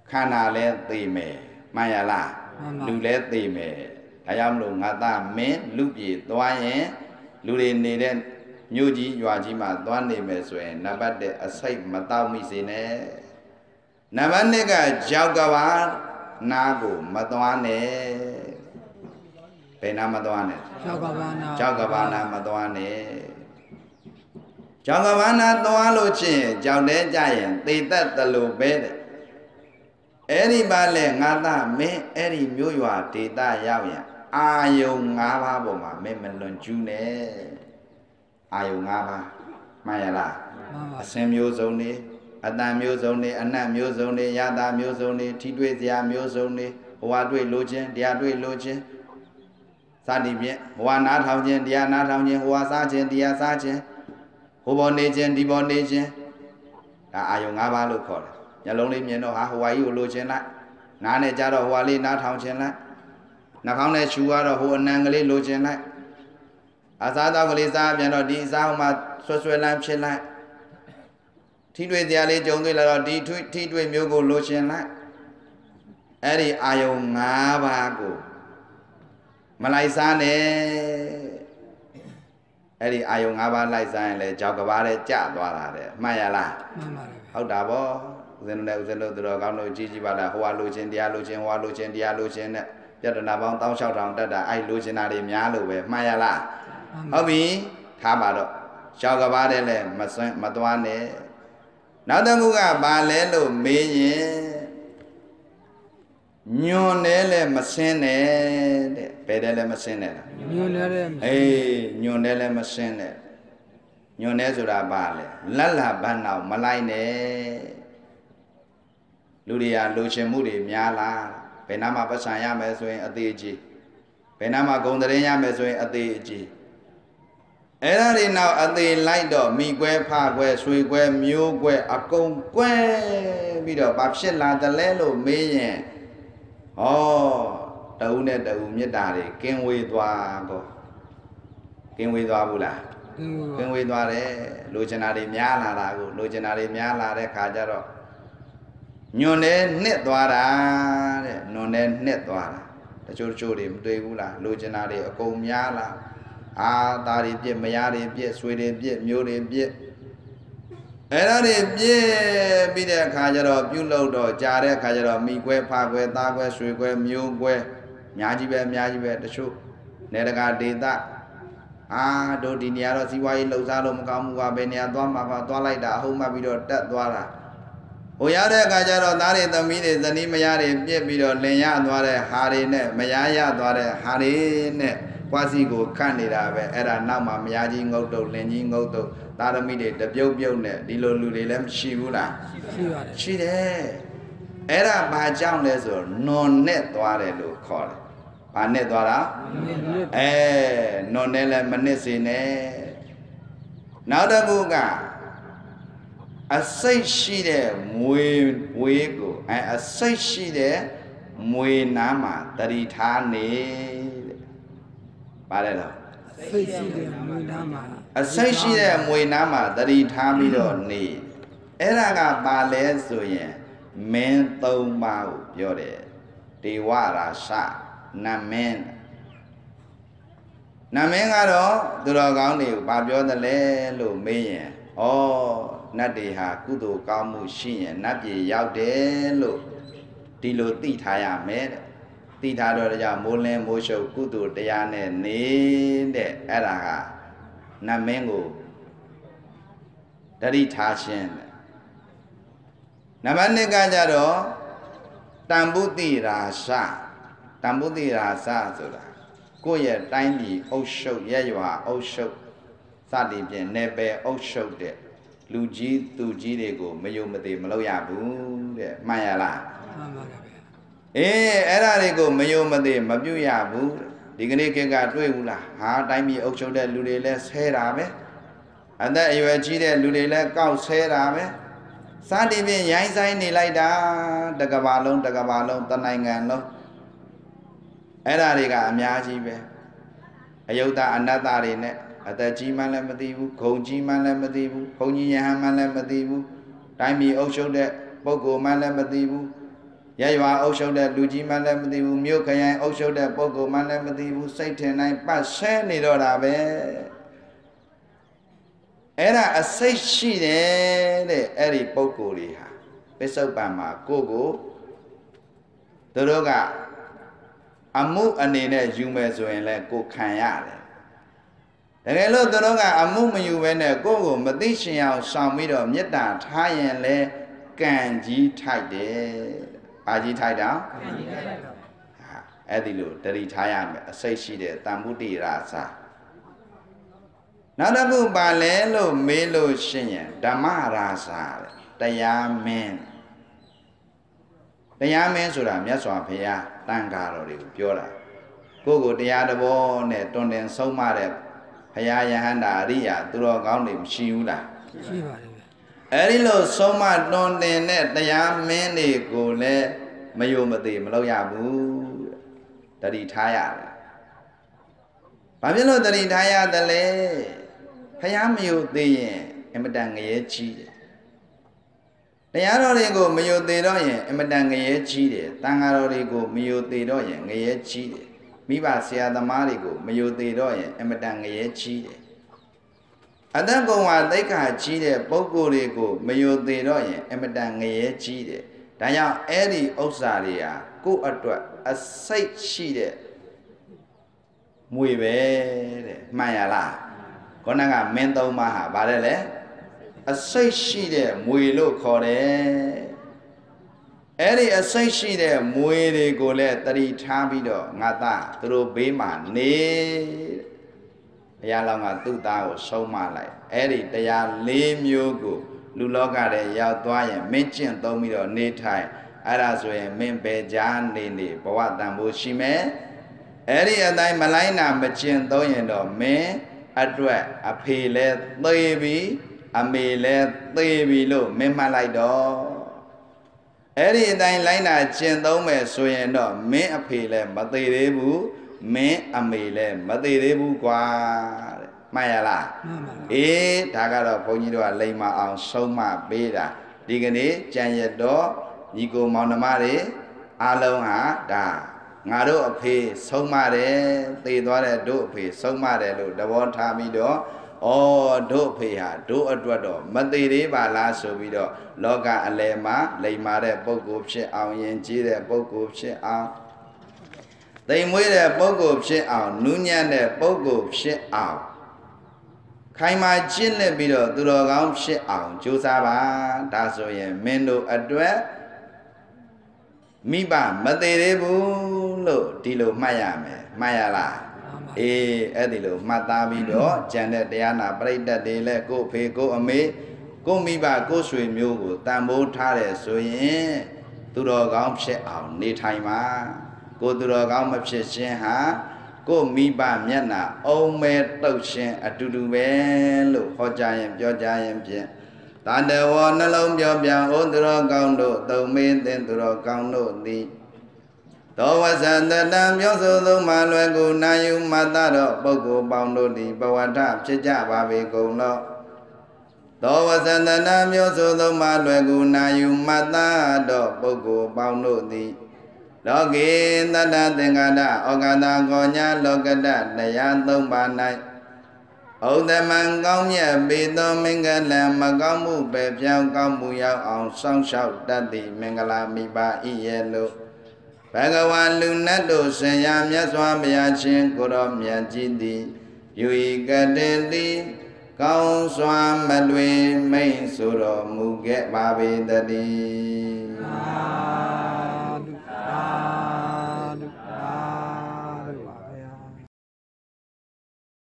khana le tì mè maya la lu le tì mè đại ông lù ngã ta mến lúc gì toa nhé lúc đi nè đen nhiều gì dọa gì mà toa nè mẹ rồi nằm bắt để say mà tao mi gì nè nằm bắt nè cái cháu cái bà na của mà toa nè bên nào mà toa nè cháu cái bà na mà toa nè cháu cái bà na toa lúc chi cháu đến chạy tì tết tờ lù bé đấy ấy bà lệ ngã ta mẹ ấy nhiều dọa tì ta giao nhỉ Ayo ngã ba bộ mà mình lần chú nè Ayo ngã ba Maya là Xem miêu dấu nè Ata miêu dấu nè Anna miêu dấu nè Yata miêu dấu nè Thi đuôi thịa miêu dấu nè Hoa đuôi lô chân Đia đuôi lô chân Sa đi biển Hoa ná thao chân Đia ná thao chân Hoa sa chân Đia sa chân Hồ bò nê chân Đi bò nê chân Ayo ngã ba lúc khỏi Nhà lông đi miền đó Hoa yêu lô chân lại Ná nè cha đó Hoa li ná thao chân lại Nà khóng này chú đó hồ năng cái lô trên lại Giá tao cái giá biến đó đi sao mà xuôi xuôi làm trên lại Thi đuôi thịa lý chống tôi là đi thi đuôi miêu cổ lô trên lại Ấy đi ai yêu ngã ba cổ Mà lại xa nè Ấy đi ai yêu ngã ba lại xa nè Cháu cả ba đấy chả tỏa là đấy Mai à là Hậu đá bó Dân đâu từ đó cao nổi chi bà là hoa lô trên đĩa lô trên hoa lô trên đĩa lô trên đấy Chắc là bóng tao sao rằng ta đã ai lưu trên nào để nhá lưu về Maya là Ở vì Thả bà đó Cháu cả bà đây là Mà toán này Nào ta ngủ cả bà lên lưu mê nhé Nhôn này là mà sen này Bê đây là mà sen này Nhôn này là mà sen này Nhôn này rồi là bà này Lát là bà nào mà lại này Lưu đi à lưu trên mũ để nhá là Bên nào mà bắt sáng ya mẹ rồi ở đây gì Bên nào mà công đời ya mẹ rồi ở đây gì Ấy là đi nào ở đây lại đó mi quê pha quê suy quê miêu quê à công quê Bây giờ bạp xếp là ta lẽ lộ mê nhé Đâu nè đâu nhất đà để kênh huy tòa cô Kênh huy tòa bù là Kênh huy tòa đấy Lôi chân à đi nhá là cô Lôi chân à đi nhá là đấy khá cho đó Nhôn đến nét tòa ra Nhôn đến nét tòa ra Cho điểm tôi cũng là Lôi chân à để ở công nhá là Ta đi biết, mẹ đi biết, xuôi đi biết, miêu đi biết Ấy đó đi biết Bây giờ khá cho đó, biểu lâu đó Chá đấy khá cho đó, mi quê, pha quê, ta quê, xuôi quê, miêu quê Nhá chí bè, đó chú Nè là cả đi ta Đồ đi nhà đó, xí quay lâu xa lâu mà cao mua bên nhà toán mà toán lại đã không mà bị đồ đất toán là Ôi giá đấy cả cho đó, ta đi tâm ý để dân ý mẹ đi biết bị đồ lên nhà toán đấy Hà đi nè, mẹ nhà toán đấy, hà đi nè Qua xí của khăn đi ra về, ấy là nào mà mẹ gì ngâu đầu, lên gì ngâu đầu Ta đã mi để đập dâu nè, đi lô lù đi làm xí vũ là Xí đấy Ấy là bà cháu này rồi, non nét toán đấy lũ khó đấy Bà nét toán đó Non nét là mà nét xí nè Nào đó ngủ cả Say xí đấy mùi của Say xí đấy mùi ná mà ta đi thá nè Bà đây đâu Say xí đấy mùi ná mà ta đi thá mi đó nè Ấy là cả bà lẽ rồi nhé Mên tâu màu biểu đấy Đi hóa ra xa Nam mên Nam mên ở đó Từ đó gạo này bà biểu ta lẽ lũ mê nhé Nát đi hà cú đồ cao mù xí nhé Nát gì giáo đế lũ Đi lũ tí thai à mê Tí thai đó là mô lên mô sầu cú đồ đế à nè nê đế Ấy là hà Nam mên ngủ Đã đi thá xên Nam mên nè cả chá đó Tam bú tí ra xa Tam bú tí ra xa rồi là Cô yeတိုင်းbị ốc sâu Ye hòa ốc sâu Sa đi biển nè bè ốc sâu đế Lưu chí tu chí đề của mấy dụ mà tìm mà lâu giả bú đế Mai à là Ấy ra đề của mấy dụ mà tìm mà biểu giả bú Đi cái này kê gà đuôi bú làတိုင်းbị ốc sâu đế lưu đề lê xe ra bế Anh ta yêu chí đế lưu đề lê cao xe ra bế Sa đi biển nhảy say này lại đã Đà cà bà lông Tân này ngàn lông Ấy ra đề cả mιά chí bế Ấy dâu ta anh ta đi nè Ata chi mà lại mà đi bú, không chi mà lại mà đi bú, không như nhà mà lại mà đi bú, đại mi ốc sâu đệ, bố cô mà lại mà đi bú, Yai wa ốc sâu đẹp đủ chí mà lên mà tì bù miêu khả yai ốc sâu đẹp bố cổ mà lên mà tì bù xây thề này bắt xe này đó là bè ấy là xây xí đấy để ấy đi bố cổ đi hả bế sâu bà mà cô cổ tôi đó cả amu anh này dùng về rồi là cô khai ya đấy cái lúc tôi đó cả amu mà dùng về này cô cổ mà tí xin nhau sau mấy đó nhất là thái yên là càng chí thái đấy bà chí thái đó ấy đi luôn để đi thái ya mà xây xí đấy tam bút đi ra sao nó đã có bà lẽ lô mê lô sinh Dhamma rasa Tayamen Tayamen suraမြတ်စွာဘုရားတန်ခါတော်တွေကိုပြောတာကိုယ့်ကိုတရားတော်ဘောနဲ့တွင်တင်ဆုံးမတဲ့ဘုရားယဟန္တာအရိယာသူတော်ကောင်းတွေမရှိဘူးလားရှိပါတယ်အဲဒီလိုဆုံးမတွင်တင်တဲ့တရားမင်းတွေကိုလည်းမယုံမသိမလုပ်ရဘူးတတိထားရတယ်ဘာဖြစ်လို့တတိထားရတယ်လဲဖယားမယုတ်သေးရင်အမတန်ငရဲကြီးတယ်တရားတော်တွေကိုမယုတ်သေးတော့ရင်အမတန်ငရဲကြီးတယ်တန်ဃာတော်တွေကိုမယုတ်သေးတော့ရင်ငရဲကြီးတယ်မိဘဆရာသမားတွေကိုမယုတ်သေးတော့ရင်အမတန်ငရဲကြီးတယ်အတ္တကုံဝသိက္ခာကြီးတဲ့ပုဂ္ဂိုလ်တွေကိုမယုတ်သေးတော့ရင်အမတန်ငရဲကြီးတယ်ဒါကြောင့်အဲ့ဒီဥစ္စာတွေဟာကိုယ့်အတွက်အစိတ်ရှိတဲ့မွေပဲတဲ့မှန်ရလားခေါင်းကမင်းသုံးပါးဟာဗါတယ်လေအစိတ်ရှိတဲ့မွေလို့ခေါ်တယ်အဲ့ဒီအစိတ်ရှိတဲ့မွေတွေကိုလည်းတတိထားပြီးတော့ငါသားသူတို့ဘေးမှာနေဘုရားလောင်းကသူ့သားကိုဆုံးမလိုက်အဲ့ဒီတရား၄မျိုးကိုလူလောကထဲရောက်သွားရင်မင်းကျင့်သုံးပြီးတော့နေထိုင်အဲ့ဒါဆိုရင်မင်းပဲကြားနေဘဝတန်ဖို့ရှိမယ်အဲ့ဒီအတိုင်းမလိုက်နာမကျင့်သုံးရင်တော့မင်းအတွက်အဖေလဲသေးပြီအမေလဲသေးပြီလို့မင်းမှတ်လိုက်တော့အဲ့ဒီအတိုင်းလိုက်နာကျင့်သုံးမယ်ဆိုရင်တော့မင်းအဖေလဲမသေးသေးဘူးမင်းအမေလဲမသေးသေးဘူးကွာတဲ့မှန်ရလားမှန်ပါဘူးအေးဒါကတော့ဘုန်းကြီးတို့ကလိမ္မာအောင်ဆုံးမပေးတာဒီကနေ့ကြံရတော့ညီကိုမောင်နှမတွေအားလုံးဟာဒါငါတို့အဖေဆုံးမတယ်သေသွားတဲ့တို့အဖေဆုံးမတယ်လို့သဘောထားပြီးတော့ဩတို့အဖေဟာတို့အတွက်တော့မသေးသေးပါလားဆိုပြီးတော့လောကအလယ်မှာလိမ္မာတဲ့ပုဂ္ဂိုလ်ဖြစ်အောင်ယဉ်ကျေးတဲ့ပုဂ္ဂိုလ်ဖြစ်အောင်သိမ်မွေးတဲ့ပုဂ္ဂိုလ်ဖြစ်အောင်နူးညံ့တဲ့ပုဂ္ဂိုလ်ဖြစ်အောင်ခိုင်မာကျင့်လက်ပြီးတော့သူတော်ကောင်းဖြစ်အောင်ကြိုးစားပါဒါဆိုရင်မင်းတို့အတွက်မိဘမသေးသေးဘူးလို့ဒီလိုမှတ်ရမယ်မှတ်ရလားအေးအဲ့ဒီလိုမှတ်သားပြီးတော့ကျန်တဲ့တရားနာပရိသတ်တွေလည်းကို့ဖေကို့အမေကို့မိဘကို့ဆွေမျိုးကိုတန်ဖိုးထားတယ်ဆိုရင်သူတော်ကောင်းဖြစ်အောင်နေထိုင်ပါကိုသူတော်ကောင်းမဖြစ်ခြင်းဟာကိုမိဘမျက်နှာအုံမဲတုတ်ခြင်းအတူတူပဲလို့ဟောကြားရင်ပြောကြားရင်ဖြင့်တန်တဝနှလုံးပြောပြဩသူတော်ကောင်းတို့သုံးမင်းသင်သူတော်ကောင်းတို့သည်သောဝဇန္တတံပြောဆိုသုံးမှလွယ်ကူနာယူမတ္တတော့ပုဂ္ဂိုလ်ပေါင်းတို့သည်ဘဝထဖြစ်ကြပါပေကုန်လောသောဝဇန္တတံပြောဆိုသုံးမှလွယ်ကူနာယူမတ္တတော့ပုဂ္ဂိုလ်ပေါင်းတို့သည်လောကေတတ္တသင်္ကာရဩဃတာကောညာလောကတတရားသုံးပါ၌ဩဒမံကောင်းမြတ်ပေသောမင်္ဂလံမကောင်းမှုပဲပြောင်းကောင်းမှုရောက်အောင်စောင့်ရှောက်တတ်သည့်မင်္ဂလာမိပါ၏ရဲ့လို့ဘဂဝါလူနတ်တို့ဆရာမြတ်စွာဘုရားရှင်ကိုရောမြတ်ကြီးသည်ယူဤကတေတိကောင်းစွာမလွေမိန်ဆိုတော်မူခဲ့ပါပေတည်း